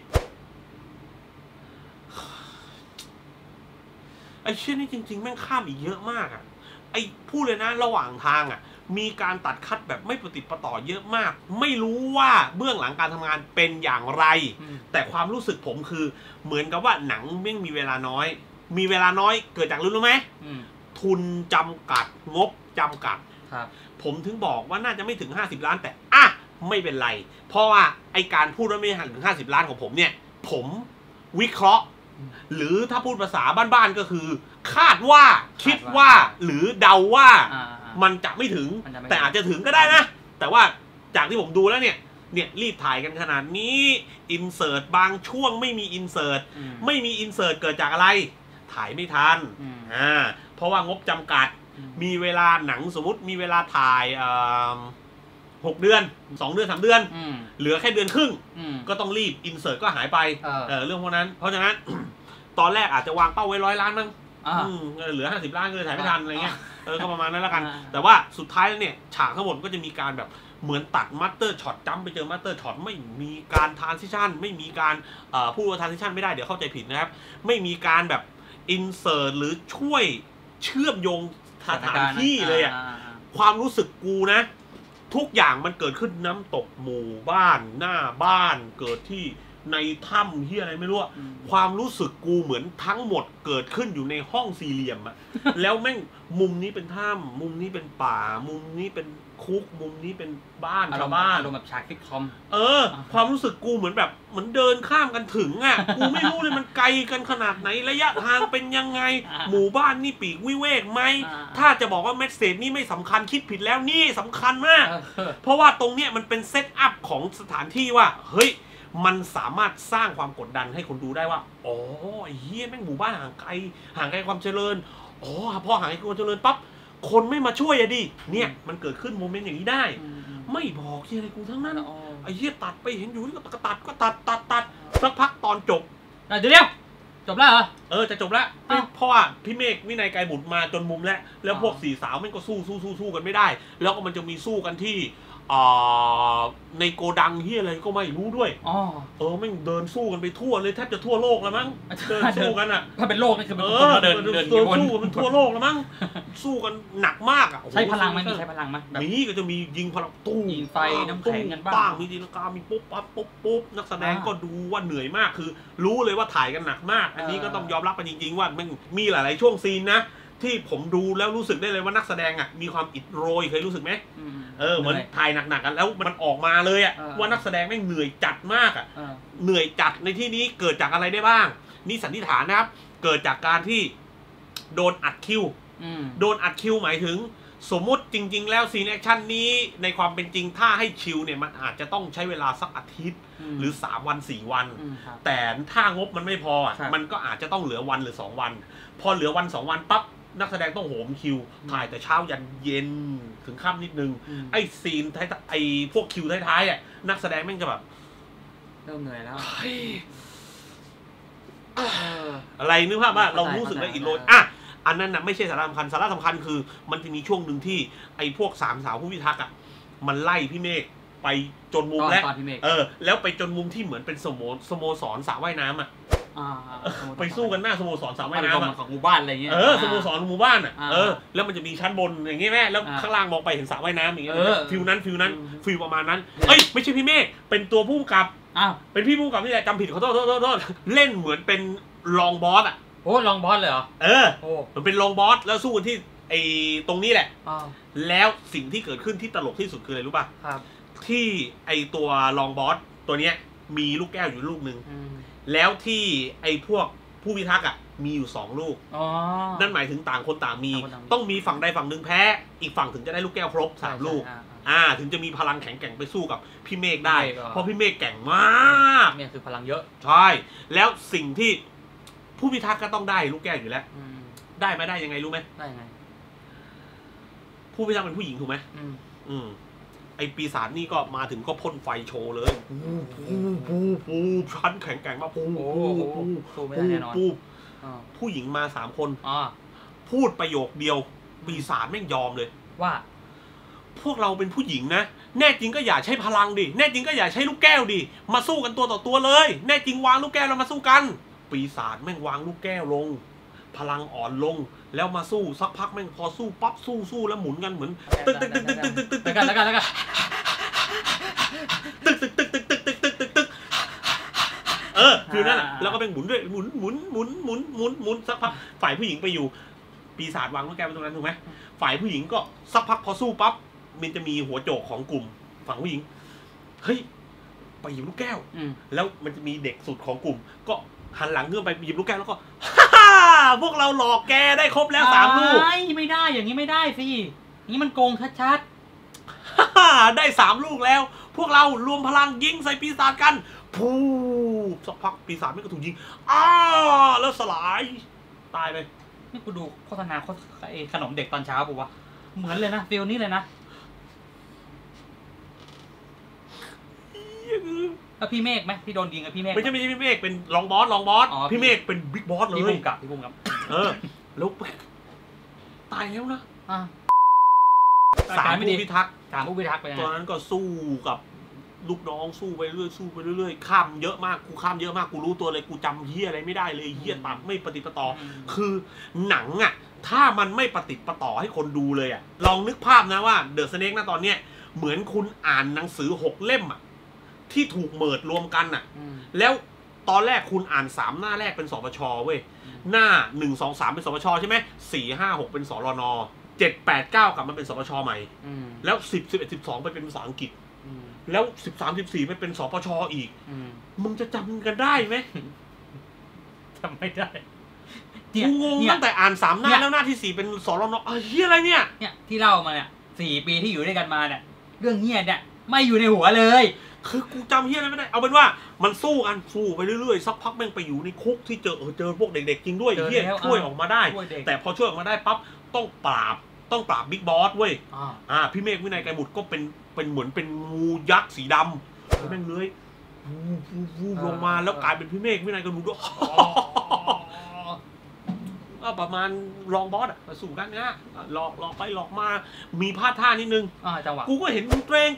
Speaker 1: ไอ้เชี่ยนี่จริงๆแม่งข้ามอีกเยอะมากอ่ะไอ้พูดเลยนะระหว่างทางมีการตัดคัดแบบไม่ประติดประต่อเยอะมากไม่รู้ว่าเบื้องหลังการทำงานเป็นอย่างไรแต่ความรู้สึกผมคือเหมือนกับว่าหนังไม่มีเวลาน้อยมีเวลาน้อยเกิดจากรู้ไหมทุนจำกัดงบจำกัดผมถึงบอกว่าน่าจะไม่ถึง50 ล้านแต่ไม่เป็นไรเพราะว่าไอการพูดว่าไม่ถึง50 ล้านของผมเนี่ยผมวิเคราะห์หรือถ้าพูดภาษาบ้านๆก็คือคาดว่าคิดว่าหรือเดาว่ามันจะไม่ถึงแต่อาจจะถึงก็ได้นะแต่ว่าจากที่ผมดูแล้วเนี่ยรีบถ่ายกันขนาดนี้อินเสิร์ตบางช่วงไม่มีอินเสิร์ตไม่มีอินเสิร์ตเกิดจากอะไรถ่ายไม่ทันเพราะว่างบจำกัดมีเวลาหนังสมมติมีเวลาถ่าย6 เดือน2 เดือน3 เดือนเหลือแค่เดือนครึ่งก็ต้องรีบอินเสิร์ตก็หายไปเรื่องพวกนั้นเพราะฉะนั้น ตอนแรกอาจจะวางเป้าไว้100 ล้านมั้งเหลือ50 ล้านก็เลยถ่ายไม่ทันอะไรเงี้ยก็ประมาณนั้นแล้วกันแต่ว่าสุดท้ายแล้วเนี่ยฉากทั้งหมดก็จะมีการแบบเหมือนตัดมัตเตอร์ช็อตจัมไปเจอมัตเตอร์ช็อตไม่มีการทรานซิชันไม่มีการพูดว่าทรานซิชันไม่ได้เดี๋ยวเข้าใจผิดนะครับไม่มีการแบบอินเสิร์ตหรือช่วยเชื่อมโยงสถานที่เลยอ่ะความรู้สึกกูนะทุกอย่างมันเกิดขึ้นน้ำตกหมู่บ้านหน้าบ้านเกิดที่ในถ้ำที่อะไรไม่รู้ความรู้สึกกูเหมือนทั้งหมดเกิดขึ้นอยู่ในห้องสี่เหลี่ยมอะ แล้วแม่งมุมนี้เป็นถ้ำมุมนี้เป็นป่ามุมนี้เป็นคุกมุมนี้เป็นบ้านชาวบ้าน
Speaker 4: อารมณ์แบบฉากซิทคอม
Speaker 1: ความรู้สึกกูเหมือนแบบเหมือนเดินข้ามกันถึงอ่ะ กูไม่รู้เลยมันไกลกันขนาดไหนระยะทางเป็นยังไงหมู่บ้านนี่ปีกวิเวกไหมถ้าจะบอกว่าเมสเซจนี่ไม่สำคัญคิดผิดแล้วนี่สำคัญมากเพราะว่าตรงเนี้ยมันเป็นเซตอัพของสถานที่ว่าเฮ้ยมันสามารถสร้างความกดดันให้คนดูได้ว่าอ๋อไอ้เหี้ยแม่งหมู่บ้านห่างไกลความเจริญอ๋อพอห่างไกลความเจริญปั๊บคนไม่มาช่วยอะดิเนี่ยมันเกิดขึ้นโมเมนต์อย่างนี้ได้ไม่บอกที่อะไรกูทั้งนั้นไอ้เหี้ยตัดไปเห็นอยู่นี่ก็ตัดสักพักตอนจบ
Speaker 4: เดี๋ยวจบแล้วเหรอ
Speaker 1: จะจบแล้วเพราะว่าพี่เมฆวินัยไกรบุตรมาจนมุมแล้วพวกสี่สาวมันก็สู้กันไม่ได้แล้วก็มันจะมีสู้กันที่ในโกดังที่อะไรก็ไม่รู้ด้วยแม่งเดินสู้กันไปทั่วเลยแทบจะทั่วโลกแล้วมั้งเดินสู้กันอ่ะ
Speaker 4: ถ้าเป็นโลกนี่คือมันเดิน
Speaker 1: สู้กันทั่วโลกแล้วมั้งสู้กันหนักมากอ่ะ
Speaker 4: ใช้พลังไหมมีใช้พลังไหม
Speaker 1: มีก็จะมียิงพลังตู้
Speaker 4: ยิงไฟน้ำแข็งกันบ้าง
Speaker 1: มีตีลังกามีปุ๊บนักแสดงก็ดูว่าเหนื่อยมากคือรู้เลยว่าถ่ายกันหนักมากอันนี้ก็ต้องยอมรับกันจริงๆว่ามันมีหลายๆช่วงซีนนะที่ผมดูแล้วรู้สึกได้เลยว่านักแสดงอ่ะมีความอิดโรยเคยรู้สึกไหมเหมือนถ่ายหนักๆกันแล้วมันออกมาเลยอ่ะว่านักแสดงแม่งเหนื่อยจัดมากอ่ะเหนื่อยจัดในที่นี้เกิดจากอะไรได้บ้างนี่สันนิษฐานนะครับเกิดจากการที่โดนอัดคิวหมายถึงสมมุติจริงๆแล้วซีนแอคชั่นนี้ในความเป็นจริงถ้าให้คิวเนี่ยมันอาจจะต้องใช้เวลาสักอาทิตย์หรือ3 วัน 4 วันแต่ถ้างบมันไม่พอมันก็อาจจะต้องเหลือวันหรือ2 วันพอเหลือวัน2 วันปั๊บนักแสดงต้องโหมคิวถ่ายแต่เช้ายันเย็นถึงค่ำนิดนึงไอ้ซีนไอ้พวกคิวท้ายๆอ่ะนักแสดงแม่งจะแบบ
Speaker 4: เริ่มเหนื่อยแล้ว
Speaker 1: อะไรนึกภาพว่าเรารู้สึกได้อินโรยอันนั้นน่ะไม่ใช่สาระสำคัญคือมันจะมีช่วงหนึ่งที่ไอ้พวก3 สาวผู้พิทักษ์อ่ะมันไล่พี่เมฆไปจนมุมแล้วไปจนมุมที่เหมือนเป็นสโมสรสระว่ายน้ำอ่ะไปสู้กันหน้าสโมสรสระว่ายน้ำ
Speaker 4: ของหมู่บ้านอะไรเงี้ย
Speaker 1: สโมสรหมู่บ้านอ่ะแล้วมันจะมีชั้นบนอย่างเงี้ยแม่แล้วข้างล่างมองไปเห็นสระว่ายน้ำอย่างเงี้ยฟิลนั้นฟิลประมาณนั้นไม่ใช่พี่เมฆเป็นตัวผู้กำกับเป็นพี่ผู้กำกับนี่แหละจำผิดขอโทษเล่นเหมือนเป็นรองบอสอ่ะ
Speaker 4: โอ้รองบอสเลยเหรอ
Speaker 1: มันเป็นรองบอสแล้วสู้กันที่ไอ้ตรงนี้แหละแล้วสิ่งที่เกิดขึ้นที่ตลกที่สุดคืออะไรรู้ป่ะที่ไอ้ตัวรองบอสตัวเนี้ยมีลูกแก้วอยู่ลูกนึงแล้วที่ไอ้พวกผู้พิทักษ์อ่ะมีอยู่2 ลูกนั่นหมายถึงต่างคนต่างมีต้องมีฝั่งใดฝั่งหนึ่งแพ้อีกฝั่งถึงจะได้ลูกแก้วครบ3 ลูกถึงจะมีพลังแข็งแกร่งไปสู้กับพี่เมฆได้เพราะพี่เมฆแกร่งมาก
Speaker 4: เนี่ยคือพลังเยอะ
Speaker 1: ใช่แล้วสิ่งที่ผู้พิทักษ์ก็ต้องได้ลูกแก้วอยู่แล้วได้ไม่ได้ยังไงรู้ไหม
Speaker 4: ได้ไง
Speaker 1: ผู้พิทักษ์เป็นผู้หญิงถูกไหมไอปีศาจนี่ก็มาถึงก็พ่นไฟโชว์เลยชั้นแข็งแกร่งมากผู้หญิงมา3 คนพูดประโยคเดียวปีศาจแม่งยอมเลย
Speaker 4: ว่า
Speaker 1: พวกเราเป็นผู้หญิงนะแน่จริงก็อย่าใช้พลังดิแน่จริงก็อย่าใช้ลูกแก้วดิมาสู้กันตัวต่อตัวเลยแน่จริงวางลูกแก้วแล้วมาสู้กันปีศาจแม่งวางลูกแก้วลงพลังอ่อนลงแล้วมาสู้สักพักแม่งพอสู้ปั๊บสู้แล้วหมุนกันเหมือนตึกคือนั่นแล้วก็เป็นหมุนด้วยหมุนสักพักฝ่ายผู้หญิงไปอยู่ปีศาจวางลูกแก้วไว้ตรงนั้นถูกไหมฝ่ายผู้หญิงก็สักพักพอสู้ปั๊บมันจะมีหัวโจกของกลุ่มฝั่งผู้หญิงเฮ้ยไปหยิบลูกแก้วแล้วมันจะมีเด็กสุดของกลุ่มก็หันหลังเงื่อนไปหยิบลูกแก้วแล้วก็ฮ่าพวกเราหลอกแกได้ครบแล้ว3 ลูก
Speaker 4: ไม่ได้อย่างนี้ไม่ได้สินี่มันโกงชัด
Speaker 1: ๆได้3 ลูกแล้วพวกเรารวมพลังยิงใส่ปีศาจกันพูสักพักปีศาจไม่ก็ถูกยิงแล้วสลายตายไป
Speaker 4: นี่กูดูโฆษณาขนมเด็กตอนเช้าปุ๊วะเหมือนเลยนะฟีลนี้เลยนะแล้วพี่เมฆไหมที่โดนยิงกับพี่เมฆ
Speaker 1: ไม่ใช่พี่เมฆเป็นรองบอสพี่เมฆเป็นบิ๊กบอสเลย
Speaker 4: พี่พุ่มกับ
Speaker 1: แล้วตายแล้วนะ
Speaker 4: 3 ผู้พิทักษ์ไป
Speaker 1: ตอนนั้นก็สู้กับลูกน้องสู้ไปเรื่อยข้ามเยอะมากกูรู้ตัวเลยกูจำเฮียอะไรไม่ได้เลยเฮียตัดไม่ปฏิปต่อคือหนังอ่ะถ้ามันไม่ปฏิปต่อให้คนดูเลยอ่ะลองนึกภาพนะว่าเดอะสเนกนะตอนเนี้ยเหมือนคุณอ่านหนังสือ6 เล่มอ่ะที่ถูกเมิร์จรวมกันอ่ะแล้วตอนแรกคุณอ่าน3 หน้าแรกเป็นสปช.เว้ยหน้า1 2 3เป็นสปช.ใช่ไหม4 5 6เป็นสรน7 8 9กลับมาเป็นสปช.ใหม่แล้ว10 11 12ไปเป็นภาษาอังกฤษแล้ว13 14ไปเป็นสปช.อีกมึงจะจำกันได้ไหม
Speaker 4: จำไม่ได้
Speaker 1: กูงงตั้งแต่อ่าน3 หน้าแล้วหน้าที่4เป็นสรนเฮียอะไรเนี่ย
Speaker 4: ที่เล่ามาเนี่ย4 ปีที่อยู่ด้วยกันมาเนี่ยเรื่องเฮียเนี่ยไม่อยู่ในหัวเลย
Speaker 1: คือกูจำเฮียอะไรไม่ได้เอาเป็นว่ามันสู้ไปเรื่อยๆสักพักแม่งไปอยู่ในคุกที่เจอพวกเด็กๆจริงด้วยเฮียช่วยออกมาได้แต่พอช่วยออกมาได้ปั๊บต้องปราบบิ๊กบอสเว้ยพี่เมฆวินัยไกรบุตรก็เป็นเหมือนเป็นงูยักษ์สีดำแม่งเลื้อยลงมาแล้วกลายเป็นพี่เมฆวินัยไกรบุตรก็ประมาณรองบอสมาสู่กันนะหลอกไปหลอกมามีพลาดท่านิดนึง
Speaker 4: จังหวะ
Speaker 1: กูก็เห็นเตง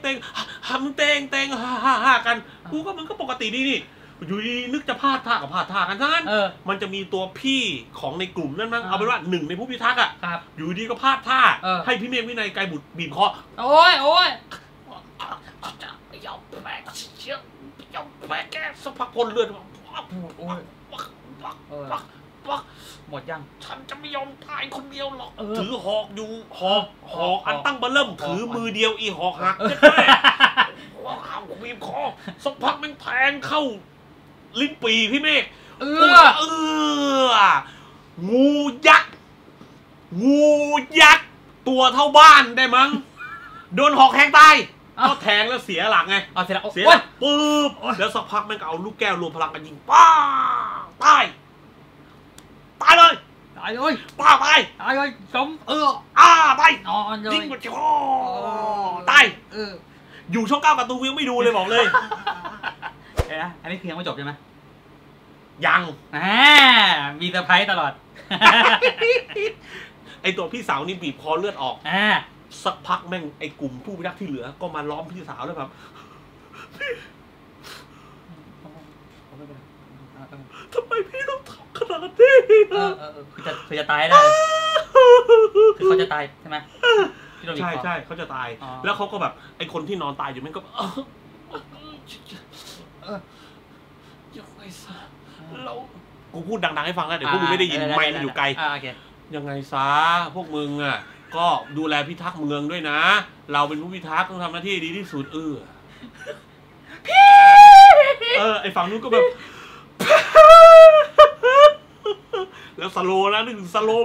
Speaker 1: ฮ่ากันกูก็มันก็ปกติดีนี่อยู่ดีนึกจะพลาดท่ากับพลาดท่ากันทั้งนั้นมันจะมีตัวพี่ของในกลุ่มนั่นมั้งเอาเป็นว่า1ในผู้พิทักษ์อ่ะอยู่ดีก็พลาดท่าให้พี่เมฆวินัยไกรบุตรบีบคอ
Speaker 4: โอ้ย
Speaker 1: ยอมแพ้แกสักพักคนเลือด
Speaker 4: หมดยัง
Speaker 1: ฉันจะไม่ยอมตายคนเดียวหรอกถือหอกอยู่หอกอันตั้งเบลเริ่มถือมือเดียวอีหอกหักหัวข่าวบีบคอสักพักมันแทงเข้าลิ้นปีพี่เมฆงูยักษ์ตัวเท่าบ้านได้มั้งโดนหอกแทงตายก็แทงแล้วเสียหลักไง
Speaker 4: เสียหลัก
Speaker 1: ปุ๊บแล้วสักพักมันก็เอาลูกแก้วรวมพลังกันยิงป้าตายเลย
Speaker 4: ป้าเลยสม
Speaker 1: ตายยิงหมดคอตายอยู่ช่อง9การ์ตูนยังไม่ดูเลยบอกเลย
Speaker 4: อันนี้เพียงไม่จบใช่ไหม
Speaker 1: ยัง
Speaker 4: มีเซอร์ไพรส์ตลอด
Speaker 1: ไอตัวพี่สาวนี่บีบคอเลือดออกสักพักแม่งไอกลุ่มผู้พิทักษ์ที่เหลือก็มาล้อมพี่สาวแล้วแบบทำไมพี่ต้องทำขนาดนี้
Speaker 4: คือจะตายได้คือเขาจะตายใช่ไหม
Speaker 1: ใช่เขาจะตายแล้วเขาก็แบบไอคนที่นอนตายอยู่มันก็ยังไงซะเรากูพูดดังๆให้ฟังแล้วเดี๋ยวพวกมึงไม่ได้ยินไมค์มันอยู่ไกลยังไงซะพวกมึงอ่ะก็ดูแลพิทักษ์เมืองด้วยนะเราเป็นผู้พิทักษ์ต้องทำหน้าที่ดีที่สุดไอฝั่งนู้นก็แบบแล้วสโลนะนึกถึงสโลไหม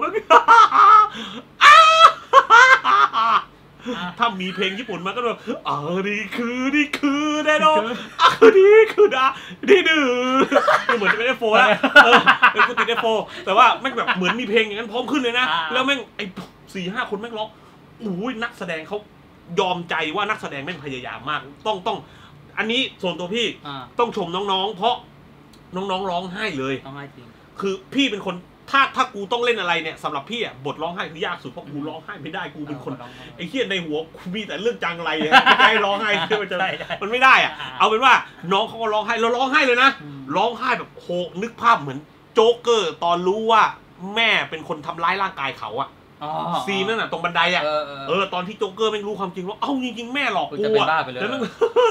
Speaker 1: ถ้ามีเพลงญี่ปุ่นมาก็แบบนี่คือแน่นอนนี่คือนี่ดื้อเหมือนจะไม่ได้โฟแล้วเป็นกูติดได้โฟแต่ว่าแม่งแบบเหมือนมีเพลงอย่างนั้นพร้อมขึ้นเลยนะแล้วแม่งไอ้4-5 คนแม่งร้องนักแสดงเขายอมใจว่านักแสดงแม่งพยายามมากต้องอันนี้ส่วนตัวพี่ต้องชมน้องๆเพราะน้องๆร้องไห้เลย
Speaker 4: ร้องไห้จริง
Speaker 1: คือพี่เป็นคนถ้ากูต้องเล่นอะไรเนี่ยสำหรับพี่อ่ะบทร้องไห้คือยากสุดเพราะกูร้องไห้ไม่ได้กูเป็นคนไอ้เหี้ยในหัวกูมีแต่เรื่องจังไรไม่ได้ร้องไห้มันไม่ได้อ่ะเอาเป็นว่าน้องเขาก็ร้องไห้เราร้องไห้เลยนะร้องไห้แบบโหนึกภาพเหมือนโจ๊กเกอร์ตอนรู้ว่าแม่เป็นคนทำร้ายร่างกายเขาอ่ะซีนั่นน่ะตรงบันไดอ่ะตอนที่โจ๊กเกอร์แม่งรู้ความจริงว่าจริงๆแม่หลอกกูอ่ะแล้วแม่ง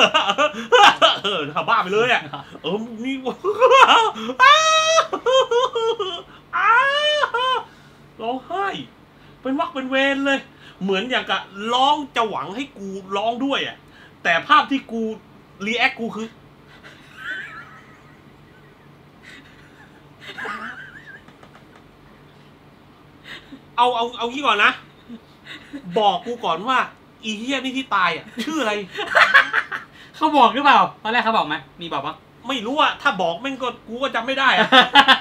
Speaker 1: บ้าไปเลยอ่ะนี่ร้องไห้เป็นวักเป็นเวรเลยเหมือนอย่างกับร้องจะหวังให้กูร้องด้วยอ่ะแต่ภาพที่กูรีแอคกูคือเอางี้ก่อนนะบอกกูก่อนว่าอีเหี้ยนี่ที่ตายอ่ะชื่ออะไร
Speaker 4: เขาบอกหรือเปล่าตอนแรกเขาบอกไหมมีบอกปะ
Speaker 1: ไม่รู้อะถ้าบอกแม่งก็กูก็จำไม่ได้อะ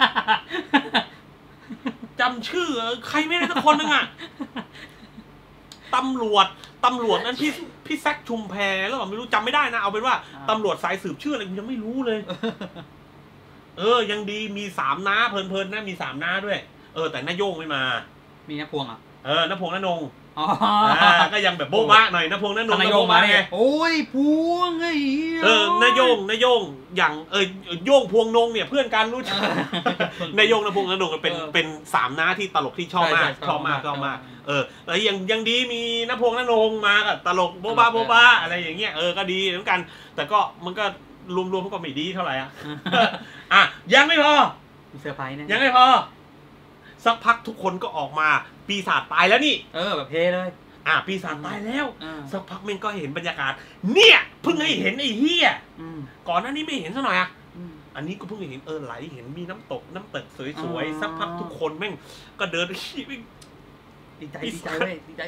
Speaker 1: จำชื่อใครไม่ได้สักคนนึงอะตำรวจนั้นพี่แซคชุมแพแล้วไม่รู้จำไม่ได้นะเอาเป็นว่าตำรวจสายสืบชื่ออะไรกูยังไม่รู้เลยยังดีมี3 น้าเพลินๆนะมี3 น้าด้วยแต่น้าโย่งไม่มามี
Speaker 4: น้าพวงอ่ะ
Speaker 1: น้าพวงน้านงก็ยังแบบโบ๊ะบะหน่อยน้าพวงน้านง
Speaker 4: น้าโย่งมาไงโอ้ยพวงไง
Speaker 1: น้าโย่งอย่างโย่งพวงนงเนี่ยเพื่อนกันรู้จักน้าโย่งน้าพวงน้านงเป็น3 น้าที่ตลกที่ชอบมากแล้วยังดีมีน้าพวงน้านงมากับตลกโบ๊ะบะอะไรอย่างเงี้ยก็ดีเหมือนกันแต่ก็มันก็รวมๆก็ไม่ดีเท่าไหร่ยังไม่พอ
Speaker 4: มีเซอร์ไพรส์นะ
Speaker 1: ยังไม่พอสักพักทุกคนก็ออกมาปีศาจตายแล้วนี่
Speaker 4: แบบเพเลย
Speaker 1: ปีศาจตายแล้วสักพักมันก็เห็นบรรยากาศเนี่ยเพิ่งให้เห็นไอ้เหี้ยก่อนหน้านี้ไม่เห็นซะหน่อยอันนี้ก็เพิ่งเห็นไหลเห็นมีน้ำตกสวยๆสักพักทุกคนแม่งก็เดินขี้แม่ง
Speaker 4: ดีใจเว้ยดีใจ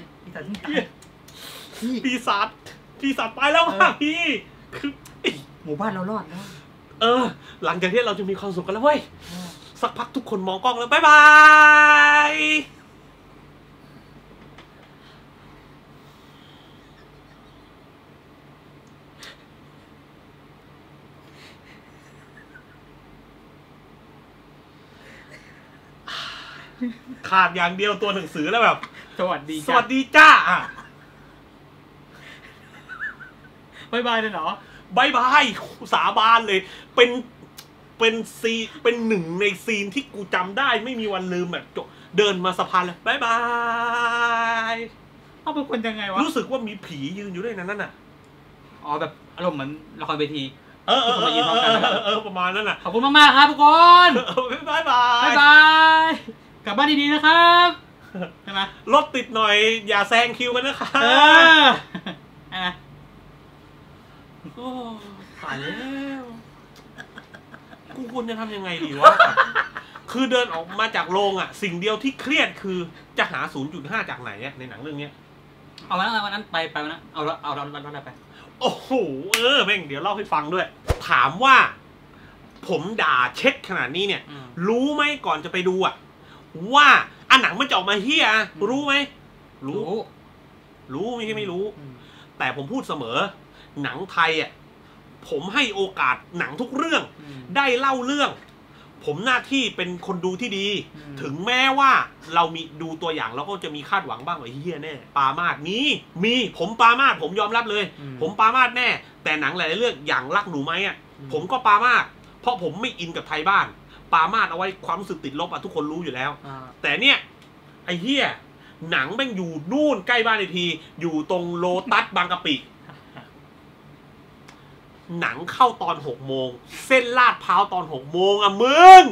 Speaker 1: ปีศาจตายแล้วพี่คือ
Speaker 4: หมู่บ้านเรารอดแล้ว
Speaker 1: หลังจากที่เราจะมีความสุขกันแล้วเว้ยสักพักทุกคนมองกล้องแล้วบ๊ายบายขาดอย่างเดียวตัวหนังสือแล้วแบบ
Speaker 4: สวัสดี
Speaker 1: จ้า
Speaker 4: บ๊ายบายเลยเหรอ
Speaker 1: บ๊ายบายสาบานเลยเป็นหนึ่งในซีนที่กูจำได้ไม่มีวันลืมแบบเดินมาสะพานเลยบ๊ายบาย
Speaker 4: เป็นคนยังไงวะ
Speaker 1: รู้สึกว่ามีผียืนอยู่ด้วยนั่นน่ะ
Speaker 4: แบบอารมณ์เหมือนละครเวที
Speaker 1: ประมาณนั้นน่ะ
Speaker 4: ขอบคุณมากๆครับทุกคน
Speaker 1: บ๊ายบ
Speaker 4: ายกลับบ้านดีๆนะครับใช่ไหม
Speaker 1: รถติดหน่อยอย่าแซงคิวกันนะครับตายแล้วกูควรจะทำยังไงดีวะคือเดินออกมาจากโรงสิ่งเดียวที่เครียดคือจะหา 0.5 จากไหนในหนังเรื่องนี้
Speaker 4: เอาวันนั้นไปวันนั้นเอาอะไรไป
Speaker 1: โอ้โหแม่งเดี๋ยวเล่าให้ฟังด้วยถามว่าผมด่าเช็ดขนาดนี้เนี่ยรู้ไหมก่อนจะไปดูว่าหนังมันจะออกมาเฮียรู้ไหมรู้ไม่รู้แต่ผมพูดเสมอหนังไทยผมให้โอกาสหนังทุกเรื่องได้เล่าเรื่องผมหน้าที่เป็นคนดูที่ดีถึงแม้ว่าเรามีดูตัวอย่างเราก็จะมีคาดหวังบ้างว่าเฮียแน่ปามาสมีผมปามาสผมยอมรับเลยผมปามาสแน่แต่หนังหลายเรื่องอย่างรักหนูไหมผมก็ปามาสเพราะผมไม่อินกับไทยบ้านปามาสเอาไว้ความรู้สึกติดลบทุกคนรู้อยู่แล้วแต่เนี่ยไอ้เฮียหนังแม่งอยู่นู่นใกล้บ้านไอทีอยู่ตรงโลตัสบางกะปิหนังเข้าตอน 6 โมงเส้นลาดพร้าวตอน 6 โมงมึง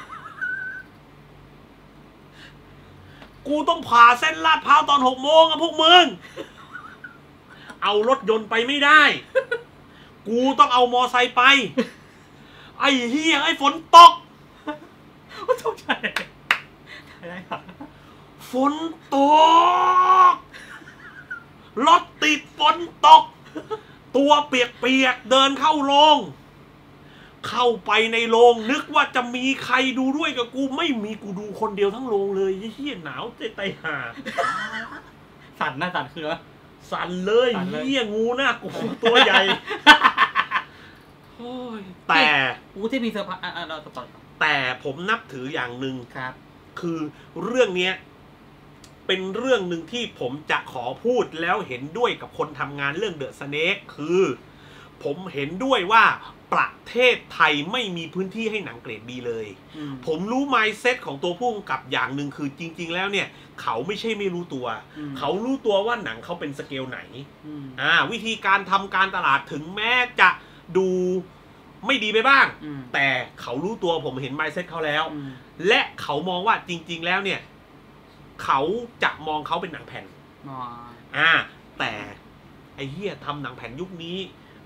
Speaker 1: กูต้องผ่าเส้นลาดพร้าวตอน 6 โมงพวกมึงเอารถยนต์ไปไม่ได้กูต้องเอามอไซค์ไปไอ้เหี้ยไอ้ฝนตก
Speaker 4: ตกใจ
Speaker 1: ฝนตกรถติดฝนตกตัวเปียกเดินเข้าโรงเข้าไปในโรงนึกว่าจะมีใครดูด้วยกับกูไม่มีกูดูคนเดียวทั้งโรงเลยเหี้ยหนาวใจห่า
Speaker 4: สั่นคือวะ
Speaker 1: สั่นเลยเหี้ยงูน่ากลัวตัวใหญ่แต่
Speaker 4: ที่มีเซอร์ไพรส์
Speaker 1: แต่ผมนับถืออย่างหนึ่ง
Speaker 4: ครับ
Speaker 1: คือเรื่องนี้เป็นเรื่องหนึ่งที่ผมจะขอพูดแล้วเห็นด้วยกับคนทำงานเรื่องเดอะสเนคคือผมเห็นด้วยว่าประเทศไทยไม่มีพื้นที่ให้หนังเกรด B เลยผมรู้ mindset ของตัวผู้กำกับอย่างหนึ่งคือจริงๆแล้วเนี่ยเขาไม่ใช่ไม่รู้ตัวเขารู้ตัวว่าหนังเขาเป็นสเกลไหนวิธีการทำการตลาดถึงแม้จะดูไม่ดีไปบ้างแต่เขารู้ตัวผมเห็น mindset เขาแล้วและเขามองว่าจริงๆแล้วเนี่ยเขาจะมองเขาเป็นหนังแผ่นแต่ไอ้เหี้ยทำหนังแผ่นยุคนี้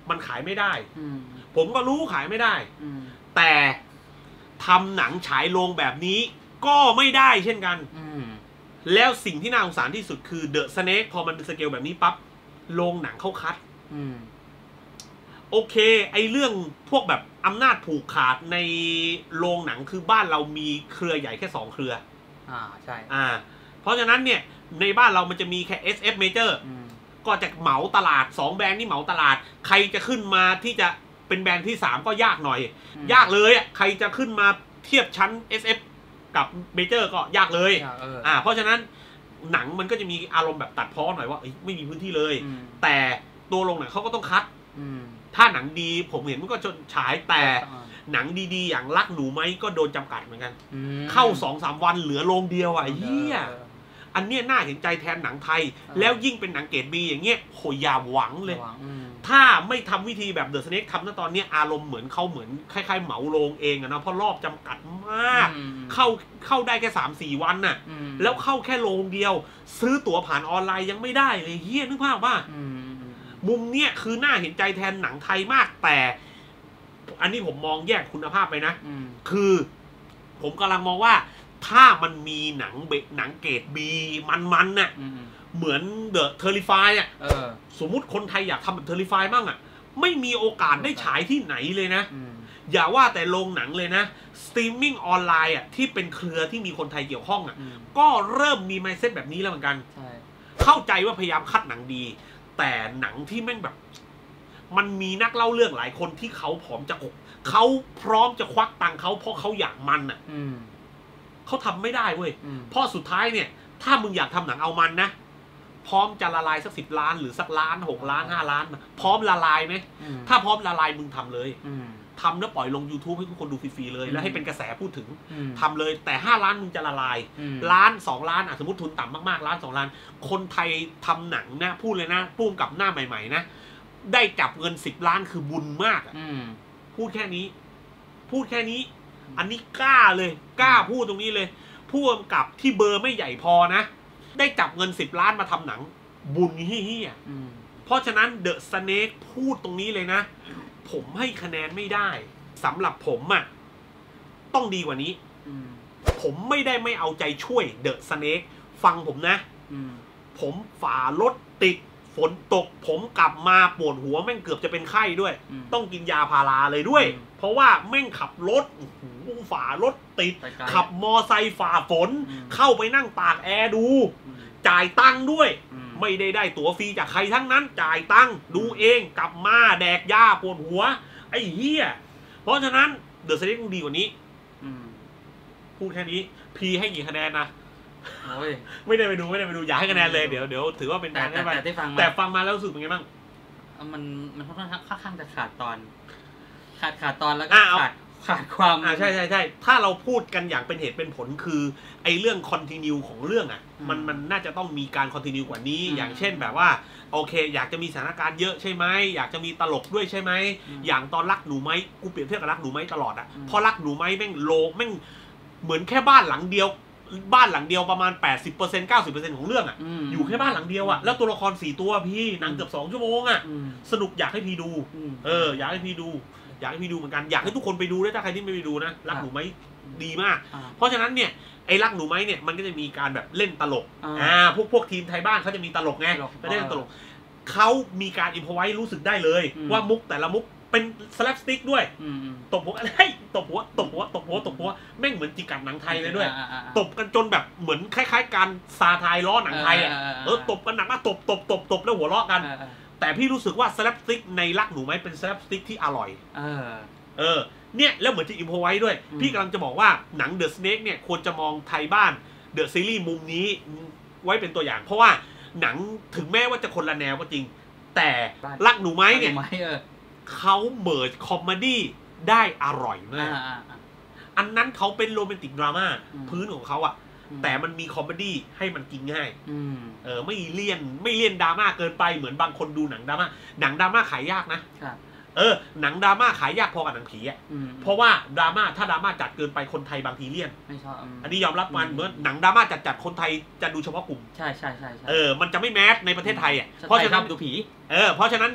Speaker 1: มันขายไม่ได้ผมก็รู้ขายไม่ได้แต่ทำหนังฉายโรงแบบนี้ก็ไม่ได้เช่นกันแล้วสิ่งที่น่าสงสารที่สุดคือเดอะสเนกพอมันเป็นสเกลแบบนี้ปั๊บโรงหนังเขาคัดโอเคไอเรื่องพวกแบบอำนาจผูกขาดในโรงหนังคือบ้านเรามีเครือใหญ่แค่2เครือ
Speaker 4: ใช่
Speaker 1: เพราะฉะนั้นเนี่ยในบ้านเรามันจะมีแค่ SF Major ก็จะเหมาตลาด2แบรนด์นี่เหมาตลาดใครจะขึ้นมาที่จะเป็นแบรนด์ที่3ก็ยากหน่อยยากเลยอ่ะใครจะขึ้นมาเทียบชั้น SF กับ Major ก็ยากเลยเพราะฉะนั้นหนังมันก็จะมีอารมณ์แบบตัดพ้อหน่อยว่าไม่มีพื้นที่เลยแต่ตัวโรงหนังเขาก็ต้องคัดถ้าหนังดีผมเห็นมันก็จนฉายแต่หนังดีๆอย่างรักหนูไหมก็โดนจำกัดเหมือนกันเข้า 2-3 วันเหลือโรงเดียวเฮียอันเนี้ยน่าเห็นใจแทนหนังไทยแล้วยิ่งเป็นหนังเกรดบีอย่างเงี้ยโหอย่าหวังเลยถ้าไม่ทำวิธีแบบเดอะสเนกทำณตอนนี้อารมณ์เหมือนเขาเหมือนคล้ายๆเหมาโรงเองอะนะเพราะรอบจำกัดมากเข้าได้แค่ 3-4 วันน่ะแล้วเข้าแค่โรงเดียวซื้อตั๋วผ่านออนไลน์ยังไม่ได้เลยเฮียนึกภาพว่ามุมเนี้ยคือน่าเห็นใจแทนหนังไทยมากแต่อันนี้ผมมองแยกคุณภาพไปนะคือผมกำลังมองว่าถ้ามันมีหนังเกรดบีมันน่ะเหมือนเดอะเทอร์ริฟายอ่ะสมมุติคนไทยอยากทำแบบเทอร์ริฟายมั่งอ่ะไม่มีโอกาสได้ฉายที่ไหนเลยนะอย่าว่าแต่โรงหนังเลยนะสตรีมมิ่งออนไลน์อ่ะที่เป็นเครือที่มีคนไทยเกี่ยวข้องอ่ะก็เริ่มมีไมซ์เซ็ตแบบนี้แล้วเหมือนกันเข้าใจว่าพยายามคัดหนังดีแต่หนังที่แม่งแบบมันมีนักเล่าเรื่องหลายคนที่เขาพร้อมจะควักตังค์เขาเพราะเขาอยากมันอ่ะเขาทำไม่ได้เว้ยเพราะสุดท้ายเนี่ยถ้ามึงอยากทำหนังเอามันนะพร้อมจะละลายสัก10 ล้านหรือสักล้าน6 ล้าน5 ล้านพร้อมละลายไหมถ้าพร้อมละลายมึงทำเลยทำแล้วปล่อยลง YouTube ให้ทุกคนดูฟรีๆเลยแล้วให้เป็นกระแสพูดถึงทำเลยแต่5 ล้านมึงจะละลายล้าน2 ล้านสมมติทุนต่ำมากๆล้าน2 ล้านคนไทยทำหนังนะพูดเลยนะพุ่งกับหน้าใหม่ๆนะได้จับเงิน10 ล้านคือบุญมากพูดแค่นี้อันนี้กล้าเลยกล้าพูดตรงนี้เลยผู้กำกับที่เบอร์ไม่ใหญ่พอนะได้จับเงิน10 ล้านมาทำหนังบุญเฮี้ยเพราะฉะนั้นเดอะสเนกพูดตรงนี้เลยนะผมให้คะแนนไม่ได้สำหรับผมอ่ะต้องดีกว่านี้ผมไม่ได้ไม่เอาใจช่วยเดอะสเนกฟังผมนะผมฝ่ารถติดฝนตกผมกลับมาปวดหัวแม่งเกือบจะเป็นไข้ด้วยต้องกินยาพาราเลยด้วยเพราะว่าแม่งขับรถฝ่ารถติดขับมอไซค์ฝ่าฝนเข้าไปนั่งตากแอร์ดูจ่ายตังค์ด้วยไม่ได้ตั๋วฟรีจากใครทั้งนั้นจ่ายตังค์ดูเองกลับมาแดกยาปวดหัวไอ้เหี้ยเพราะฉะนั้นเดอะสเนกดีกว่านี้พูดแค่นี้พีให้กี่คะแนนนะไม่ได้ไปดูอยากให้คะแนนเลยเดี๋ยวถือว่าเป็นการได้ไปแต่ฟังมาแล้วรู้สึกเป็นไงบ้าง
Speaker 4: มันค่อนข้างจะขาดตอนแล้วก็ขาดความ
Speaker 1: ใช่ถ้าเราพูดกันอย่างเป็นเหตุเป็นผลคือไอ้เรื่องคอนติเนียของเรื่องอ่ะมันน่าจะต้องมีการคอนติเนียกว่านี้อย่างเช่นแบบว่าโอเคอยากจะมีสถานการณ์เยอะใช่ไหมอยากจะมีตลกด้วยใช่ไหมอย่างตอนรักหนูไหมกูเปรียบเทียบกับรักหนูไหมตลอดอ่ะพอรักหนูไหมแม่งโลแม่งเหมือนแค่บ้านหลังเดียวประมาณ 80% 90% ของเรื่องอ่ะอยู่แค่บ้านหลังเดียวอ่ะแล้วตัวละคร4 ตัวพี่หนังเกือบ2 ชั่วโมงอ่ะสนุกอยากให้พี่ดูอยากให้พี่ดูเหมือนกันอยากให้ทุกคนไปดูด้วยถ้าใครที่ไม่ไปดูนะรักหนูไหมดีมากเพราะฉะนั้นเนี่ยไอ้รักหนูไหมเนี่ยมันก็จะมีการแบบเล่นตลกพวกทีมไทยบ้านเขาจะมีตลกไงไม่ได้เล่นตลกเขามีการอิมพอไว้รู้สึกได้เลยว่ามุกแต่ละมุกเป็นสแลปสติ๊กด้วยตบหัวอะไรตบหัวแม่งเหมือนจิกกัดหนังไทยเลยด้วยตบกันจนแบบเหมือนคล้ายๆการซาไทยล้อหนังไทยอ่ะตบกันหนักมาตบแล้วหัวเราะกันแต่พี่รู้สึกว่าสแลปสติ๊กในรักหนูไหมเป็นสแลปสติ๊กที่อร่อยเนี่ยแล้วเหมือนจะอิมพอไว้ด้วยพี่กำลังจะบอกว่าหนังเดอะสเนกเนี่ยควรจะมองไทยบ้านเดอะซีรีส์มุมนี้ไว้เป็นตัวอย่างเพราะว่าหนังถึงแม้ว่าจะคนละแนวก็จริงแต่รักหนูไหมเนี่ยเขาเมิร์จคอมเมดี้ได้อร่อยมากอันนั้นเขาเป็นโรแมนติกดราม่าพื้นของเขาอะแต่มันมีคอมเมดี้ให้มันกินง่ายไม่เลี่ยนดราม่าเกินไปเหมือนบางคนดูหนังดราม่าขายยากนะหนังดราม่าขายยากพอกับหนังผีอ่ะเพราะว่าดราม่าถ้าดราม่าจัดเกินไปคนไทยบางทีเลี่ยน
Speaker 4: ไม่ชอบ
Speaker 1: อันนี้ยอมรับมันเหมือนหนังดราม่าจัดคนไทยจะดูเฉพาะกลุ่ม
Speaker 4: ใช่
Speaker 1: มันจะไม่แมสในประเทศไทยอ่ะเพราะฉะนั้น
Speaker 4: ดูผี
Speaker 1: เพราะฉะนั้นเนี่ย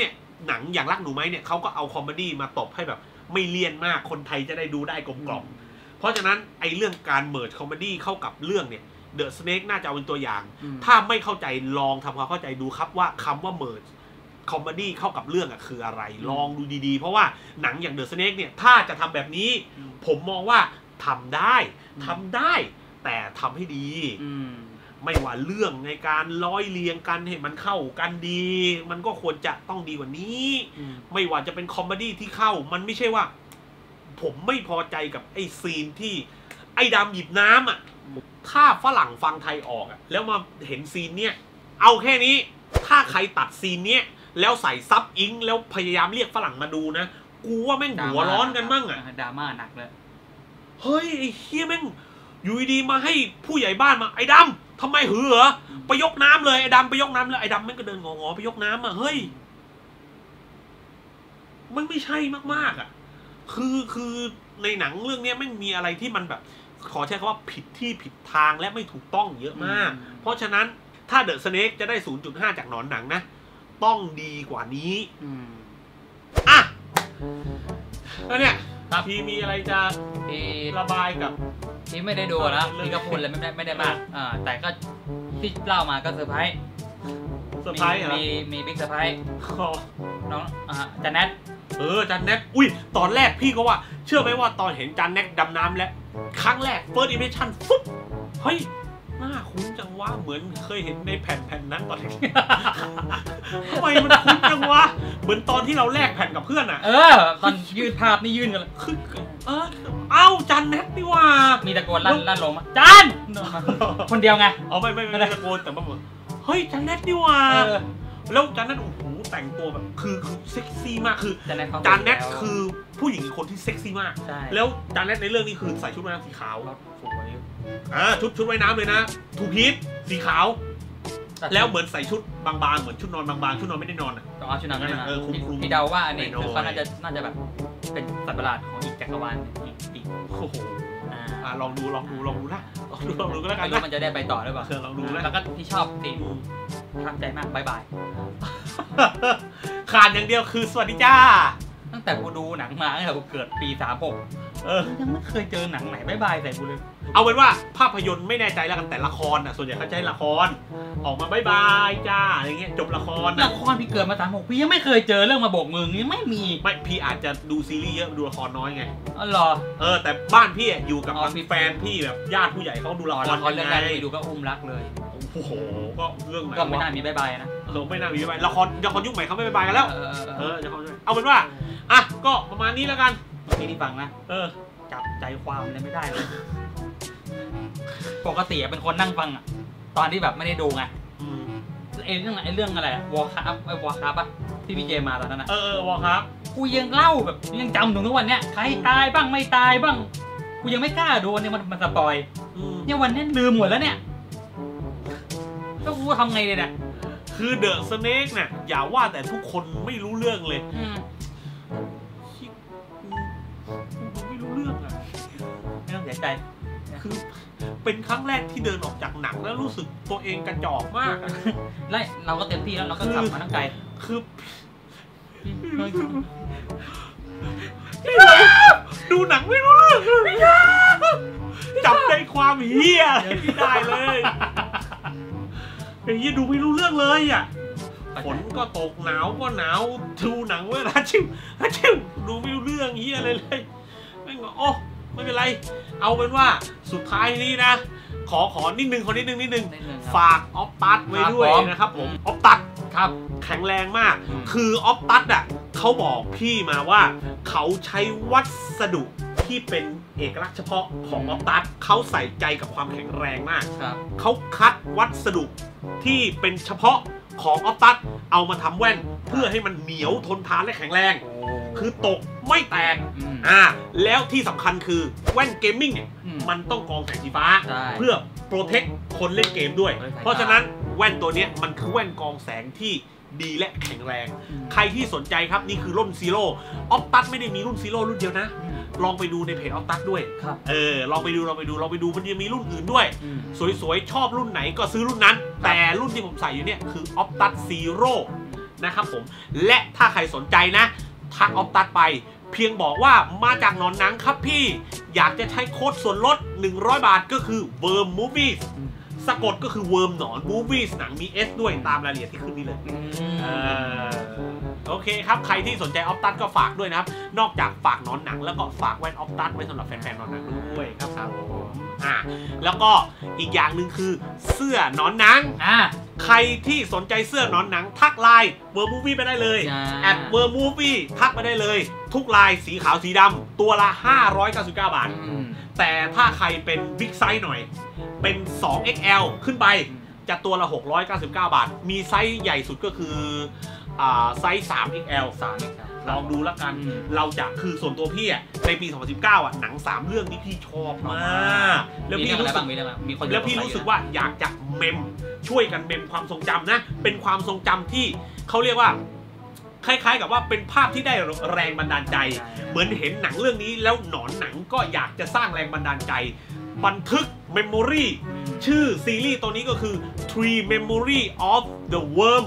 Speaker 1: หนังอย่างรักหนูไหมเนี่ยเขาก็เอาคอมเมดี้มาตบให้แบบไม่เลี่ยนมากคนไทยจะได้ดูได้กลมกล่อมเพราะฉะนั้นไอ้เรื่องการเมิร์จคอมเมดี้เข้ากับเรื่องเนี่ยเดอะสเนกน่าจะเอาเป็นตัวอย่างถ้าไม่เข้าใจลองทำความเข้าใจดูครับว่าคำว่าเมิร์จคอมเมดี้เข้ากับเรื่องคืออะไรลองดูดีๆเพราะว่าหนังอย่างเดอะสเนกเนี่ยถ้าจะทำแบบนี้ผมมองว่าทำได้แต่ทำให้ดีไม่ว่าเรื่องในการร้อยเรียงกันให้มันเข้ากันดีมันก็ควรจะต้องดีกว่านี้ไม่ว่าจะเป็นคอมเมดี้ที่เข้ามันไม่ใช่ว่าผมไม่พอใจกับไอ้ซีนที่ไอ้ดำหยิบน้ำอ่ะถ้าฝรั่งฟังไทยออกอ่ะแล้วมาเห็นซีนเนี้ยเอาแค่นี้ถ้าใครตัดซีนเนี้ยแล้วใส่ซับอิงแล้วพยายามเรียกฝรั่งมาดูนะกูว่าแม่งหัวร้อนกันมั่งอ่ะ
Speaker 4: ดราม่าหนักเลย
Speaker 1: เฮ้ยไอ้เฮียแม่งอยู่ดีมาให้ผู้ใหญ่บ้านมาไอ้ดำทำไมหือเหรอไปยกน้ำเลยไอ้ดำไปยกน้ำแล้วไอ้ดำแม่งก็เดินงอๆไปยกน้ำอ่ะเฮ้ยมันไม่ใช่มากๆอ่ะคือในหนังเรื่องนี้ไม่มีอะไรที่มันแบบขอใช้คำว่าผิดที่ผิดทางและไม่ถูกต้องเยอะมากเพราะฉะนั้นถ้าเดอะสเนกจะได้ 0.5 จากหนอนหนังนะต้องดีกว่านี้อ่ะแล้วเนี่ยพี่มีอะไรจะระบายกับ
Speaker 4: ที่ไม่ได้ดูนะพี่ก็พูดเลยไม่ได้มากแต่ก็ที่เล่ามาก็เซอร์ไพรส์มีบิ๊กเซอร์ไพรส์น้องจันแนท
Speaker 1: จันแนทอุ้ยตอนแรกพี่ก็ว่าเชื่อไหมว่าตอนเห็นจันแนทดำน้ำแล้วครั้งแรก first impression ฟุ๊บเฮ้ยหน้าคุ้นจังวะเหมือนเคยเห็นในแผ่นนั้นตอนเด็กทำไมมันคุ้นจังวะเหมือนตอนที่เราแลกแผ่นกับเพื่อนอ่ะ
Speaker 4: ตอนยืนภาพนี่ยืนกันเลย
Speaker 1: คือเอ้าจันแนทนี่ว่า
Speaker 4: มีตะโกนลั่นลงมาจันคนเดียวไง
Speaker 1: ไม่ตะโกนแต่แบบเฮ้ยจันแนทนี่ว่าแล้วจันแนทโอ้โหแต่งตัวแบบคือเซ็กซี่มากคือจันแนทคือผู้หญิงคนที่เซ็กซี่มากแล้วจันแนทในเรื่องนี้คือใส่ชุดว่ายน้ำสีขาวชุดว่ายน้ำเลยนะทูพีซสีขาวแล้วเหมือนใส่ชุดบางๆเหมือนชุดนอนบางๆชุดนอนไม่ได้นอน
Speaker 4: ต้องเอาชุดนอนนั่นพี่เดาว่าอันนี้คือเขาน่าจะแบบเป็นสัตว์ประหลาดของอีกจักรวาลอีก
Speaker 1: โอ้โหลองดูนะลองดูก็แล้วกัน
Speaker 4: นะมันจะได้ไปต่อหรือเปล่า
Speaker 1: ลองดู
Speaker 4: แล้วก็ที่ชอบตีมประทับใจมากบาย
Speaker 1: ขาดอย่างเดียวคือสวัสดีจ้า
Speaker 4: ตั้งแต่กูดูหนังมาตั้งแต่กูเกิดปี36ยังไม่เคยเจอหนังไหนบายใส่กูเลย
Speaker 1: เอาเป็นว่าภาพยนตร์ไม่แน่ใจแล้วกันแต่ละครส่วนใหญ่เขาใช้ละครออกมาบายจ้าอะไรเงี้ยจบละคร
Speaker 4: พี่เกิดมา36พี่ยังไม่เคยเจอเรื่องมาโบกมือนี่ไม่มี
Speaker 1: พี่อาจจะดูซีรีส์เยอะดูละครน้อยไง
Speaker 4: หรอ
Speaker 1: แต่บ้านพี่อยู่กับแฟนพี่แบบญาติผู้ใหญ่เขาดูละคร
Speaker 4: เรื่องอะไรดูก็อุ้มรักเลย
Speaker 1: โอ้โหก็เรื่องไหน
Speaker 4: ก็ไม่น่ามีบายนะ
Speaker 1: ไม่น่ามีบายละครยุคใหม่เขาไม่บายกันแล้วเอาเป็นว่าก็ประมาณนี้แล้วกัน
Speaker 4: ที่นี่ฟังนะจับใจความเลยไม่ได้เลยปกติเป็นคนนั่งฟังตอนที่แบบไม่ได้ดูไงเรื่องอะไรวอร์คราฟป่ะที่พี่เจมาตอนนั้นนะ
Speaker 1: วอร์คราฟ
Speaker 4: กูยังเล่าแบบยังจำถึงทุกวันเนี้ยใครตายบ้างไม่ตายบ้างกูยังไม่กล้าดูเนี่ยมันสปอยเนี่ยวันนี้ลืมหมดแล้วเนี่ยแล้วกูทำไงเลยเนี่ย
Speaker 1: คือเดอะสเนกเนี่ยอย่าว่าแต่ทุกคนไม่รู้เรื่องเลยไม่รู้เรื่อง
Speaker 4: ไม่ต้องเสียใจ
Speaker 1: คือเป็นครั้งแรกที่เดินออกจากหนังแล้วรู้สึกตัวเองกระจอกมาก
Speaker 4: ไล่เราก็เต็มที่แล้วเราก็ขับมาทั้งไกล
Speaker 1: คือดูหนังไม่รู้เรื่องจับใจความเหี้ยไม่ได้เลยอย่างนี้ดูไม่รู้เรื่องเลยฝนก็ตกหนาวก็หนาวดูหนังเวลาชิวดูไม่รู้เรื่องเหี้ยเลยไม่งงไม่เป็นไรเอาเป็นว่าสุดท้ายนี้นะขอนิดนึงฝากออฟตัสไว้ด้วยนะครับผมออฟตัส
Speaker 4: ครับ
Speaker 1: แข็งแรงมากคือออฟตัสเขาบอกพี่มาว่าเขาใช้วัสดุที่เป็นเอกลักษณ์เฉพาะของออฟตัสเขาใส่ใจกับความแข็งแรงมากเขาคัดวัสดุที่เป็นเฉพาะของออฟตัสเอามาทำแว่นเพื่อให้มันเหนียวทนทานและแข็งแรงคือตกไม่แตกแล้วที่สำคัญคือแว่นเกมมิ่งเนี่ยมันต้องกรองแสงสีฟ้าเพื่อโปรเทคคนเล่นเกมด้วยเพราะฉะนั้นแว่นตัวนี้มันคือแว่นกรองแสงที่ดีและแข็งแรงใครที่สนใจครับนี่คือรุ่นซีโร่ออฟตัสไม่ได้มีรุ่นซีโร่รุ่นเดียวนะลองไปดูในเพจออฟตัสด้วยลองไปดูมันจะมีรุ่นอื่นด้วยสวยๆชอบรุ่นไหนก็ซื้อรุ่นนั้นแต่รุ่นที่ผมใส่อยู่เนี่ยคือออฟตัสซีโร่นะครับผมและถ้าใครสนใจนะทักออฟตัดไปเพียงบอกว่ามาจากหนอนหนังครับพี่อยากจะใช้โค้ดส่วนลด100 บาทก็คือ Worm Movies สะกดก็คือ Worm หนอน Movies หนังมี S ด้วยตามรายละเอียดที่ขึ้นนี่เลยโอเคครับใครที่สนใจออฟตัดก็ฝากด้วยนะครับนอกจากฝากหนอนหนังแล้วก็ฝากแว่นออฟตัดไว้สำหรับแฟนๆหนอนหนังด้วยครับแล้วก็อีกอย่างหนึ่งคือเสื้อหนอนหนังใครที่สนใจเสื้อหนอนหนังทักไลน์ Worm Movie ไปได้เลย@Worm Movie ทักไปได้เลยทุกลายสีขาวสีดำตัวละ599 บาทแต่ถ้าใครเป็นบิ๊กไซส์หน่อยเป็น 2XL ขึ้นไปจะตัวละ699 บาทมีไซส์ใหญ่สุดก็คือไซส์ 3XL ลองดูแล้วกันเราจะคือส่วนตัวพี่ในปี 2019หนัง3เรื่องนี้พี่ชอบมากแล้วพี่รู้สึกว่าอยากจะเมมช่วยกันเมมความทรงจำนะเป็นความทรงจำที่เขาเรียกว่าคล้ายๆกับว่าเป็นภาพที่ได้แรงบันดาลใจเหมือนเห็นหนังเรื่องนี้แล้วหนอนหนังก็อยากจะสร้างแรงบันดาลใจบันทึก Memory ชื่อซีรีส์ตัวนี้ก็คือ Three Memory of the Worm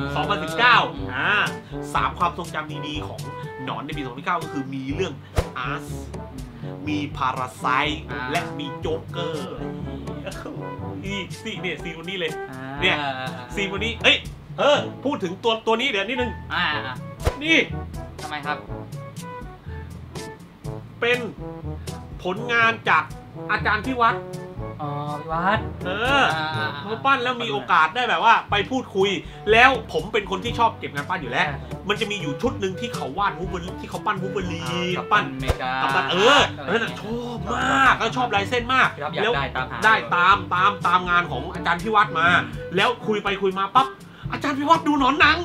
Speaker 1: 2019 3 ความทรงจำดีๆของหนอนในปี 2019 ก็คือมีเรื่อง Us มี Parasite และมีโจ๊กเกอร์นี่ซีนวันนี้เลยเนี่ยซีนวันนี้พูดถึงตัวนี้เดี๋ยวนิดนึงนี่
Speaker 4: ทำไมครับ
Speaker 1: เป็นผลงานจากอาจารย์พิวัตร
Speaker 4: พิวัตร
Speaker 1: มาปั้นแล้วมีโอกาสได้แบบว่าไปพูดคุยแล้วผมเป็นคนที่ชอบเก็บงานปั้นอยู่แล้วมันจะมีอยู่ชุดหนึ่งที่เขาวาดวูบเบอร์ที่เขาปั้นวูบเบอร์ลีปั้นกับปั้นนั่นชอบมากแล้วชอบลายเส้นมากแล้วได้ตามงานของอาจารย์พิวัตรมาแล้วคุยไปคุยมาปั๊บอาจารย์พิวัตรดูหนอนหนัง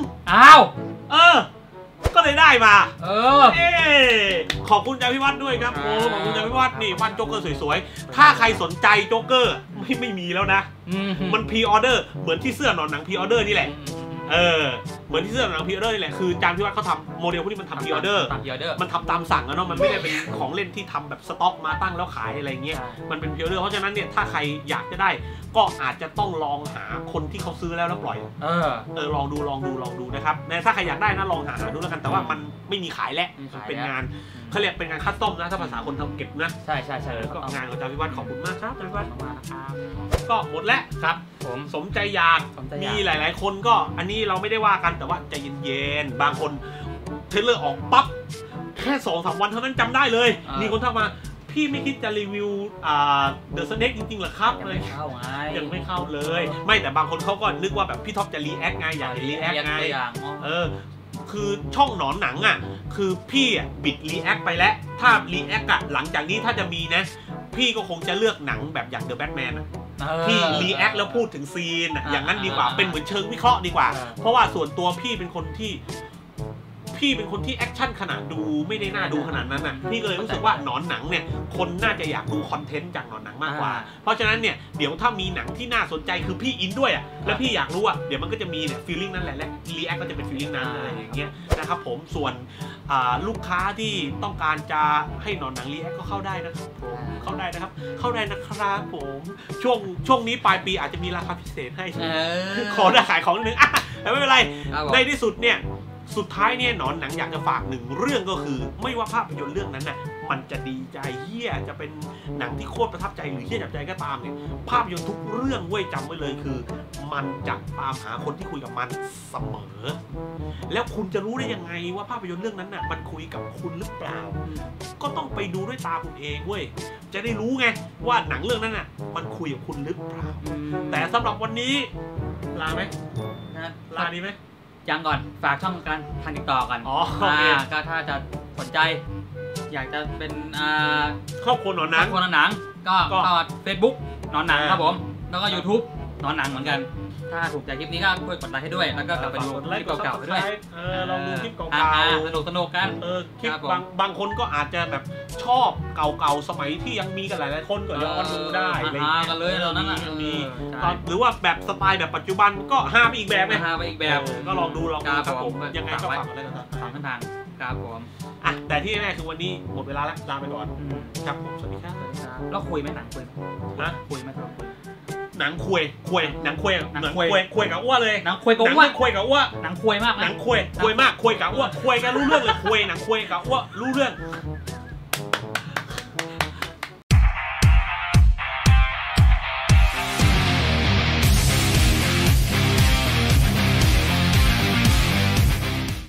Speaker 1: ก็เลยได้มาขอบคุณอาจารย์พิวัตรด้วยครับขอบคุณอาจารย์พิวัตรนี่ปั้นโจ๊กเกอร์สวยๆถ้าใครสนใจโจ๊กเกอร์ไม่มีแล้วนะมันพรีออเดอร์เหมือนที่เสื้อหนอนหนังพรีออเดอร์นี่แหละเหมือนที่เสื้อหนังพรีออเดอร์นี่แหละคืออาจารย์พิวัตรเขาทำโมเดลพวกนี้มันทำพรีออเดอร์มันทำตามสั่งนะเนาะมันไม่ได้เป็นของเล่นที่ทำแบบสต็อกมาตั้งแล้วขายอะไรเงี้ยมันเป็นพรีออเดอร์เพราะฉะนั้นเนี่ยถ้าใครอยากจะได้ก็อาจจะต้องลองหาคนที่เขาซื้อแล้วปล่อยลองดูนะครับถ้าใครอยากได้นะลองหาดูแล้วกันแต่ว่ามันไม่มีขายแล้วเป็นงานเขาเรียกเป็นงานคัสตอมนะถ้าภาษาคนทำเก็บนะ
Speaker 4: ใช่
Speaker 1: ก็งานของอาจารย์พิวัตรขอบคุณมากครับอาจารย์พิวัตรก็หมดแล้วครับผมสมใจอยากมีหลายๆคนก็อันนี้เราไม่ได้ว่ากันแต่ว่าใจเย็นๆบางคนเทรลเลอร์ออกปั๊บแค่ 2-3 วันเท่านั้นจำได้เลยมีคนทักมาพี่ไม่คิดจะรีวิวThe Snake จริงๆหรอครับยังไม่เข้าเลยไม่แต่บางคนเขาก็นึกว่าแบบพี่ท็อปจะรีแอคไงอยากเห็นรีแอคไงคือช่องหนอนหนังคือพี่บิดรีแอคไปแล้วถ้ารีแอคหลังจากนี้ถ้าจะมีนะพี่ก็คงจะเลือกหนังแบบอย่าง The Batman ที่รีแอคแล้วพูดถึงซีนอย่างนั้นดีกว่าเป็นเหมือนเชิงวิเคราะห์ดีกว่าเพราะว่าส่วนตัวพี่เป็นคนที่แอคชั่นขนาดดูไม่ได้น่าดูขนาดนั้นพี่ก็เลยรู้สึกว่าหนอนหนังเนี่ยคนน่าจะอยากดูคอนเทนต์จากหนอนหนังมากกว่าเพราะฉะนั้นเนี่ยเดี๋ยวถ้ามีหนังที่น่าสนใจคือพี่อินด้วยแล้วพี่อยากรู้เดี๋ยวมันก็จะมีเนี่ยฟีลลิ่งนั่นแหละและรีแอคก็จะเป็นฟีลลิ่งนั้นอะไรอย่างเงี้ยนะครับผมส่วนลูกค้าที่ต้องการจะให้หนอนหนังรีแอคก็เข้าได้นะครับผมเข้าได้นะครับผมช่วงนี้ปลายปีอาจจะมีราคาพิเศษให้ขอได้ขายของนิดนึงแต่ไม่เป็นไรในที่สุดเนี่ยสุดท้ายเนี่ยหนอนหนังอยากจะฝากหนึ่งเรื่องก็คือไม่ว่าภาพยนตร์เรื่องนั้นมันจะดีใจเฮี้ยจะเป็นหนังที่โคตรประทับใจหรือเฮี้ยจับใจก็ตามเนี่ยภาพยนตร์ทุกเรื่องเว้ยจำไว้เลยคือมันจะตามหาคนที่คุยกับมันเสมอแล้วคุณจะรู้ได้ยังไงว่าภาพยนตร์เรื่องนั้นมันคุยกับคุณหรือเปล่าก็ต้องไปดูด้วยตาคุณเองเว้ยจะได้รู้ไงว่าหนังเรื่องนั้นมันคุยกับคุณหรือเปล่าแต่สำหรับวันนี้ลาไหมลาดีไหม
Speaker 4: ยังก่อนฝากช่องการทางติดต่อกันก็ถ้าจะสนใจอยากจะเป็น
Speaker 1: ครอบครัวหนอนหนั
Speaker 4: งก็Facebook หนอนหนังครับผมแล้วก็ YouTube หนอนหนังเหมือนกันถ้าถูกใจคลิปนี้ก็ช่วยกดไลค์ให้ด้วยแล้วก็กลับไปดูคลิปเก่าๆด้วย
Speaker 1: ลองดูคลิปเก่า
Speaker 4: ๆสนุกกัน
Speaker 1: คลิปบางคนก็อาจจะแบบชอบเก่าๆสมัยที่ยังมีกันหลายๆคนก็ย้อนดูได้อะไร
Speaker 4: กันเลยเรานั้น
Speaker 1: มีหรือว่าแบบสไตล์แบบปัจจุบันก็ห้าไปอีกแบบก็ลองดูครับผมยังไงก็ฝากอะไรกัน
Speaker 4: ฝากทางครับผม
Speaker 1: แต่ที่แน่คือวันนี้หมดเวลาแล้วลาไปก่อนครับผมสวัสดีครับ
Speaker 4: แล้วคุยไหมหนังคุยไหม
Speaker 1: หนังคุยหนังคุยกับอ้วเลย
Speaker 4: หนังคุยกับอ้ว
Speaker 1: คุยกับอ้ว
Speaker 4: หนังคุยมาก
Speaker 1: หนังคุยมากคุยกับอ้วคุยกันรู้เรื่องเลยคุยหนังคุยกับอ้วรู้เรื่อง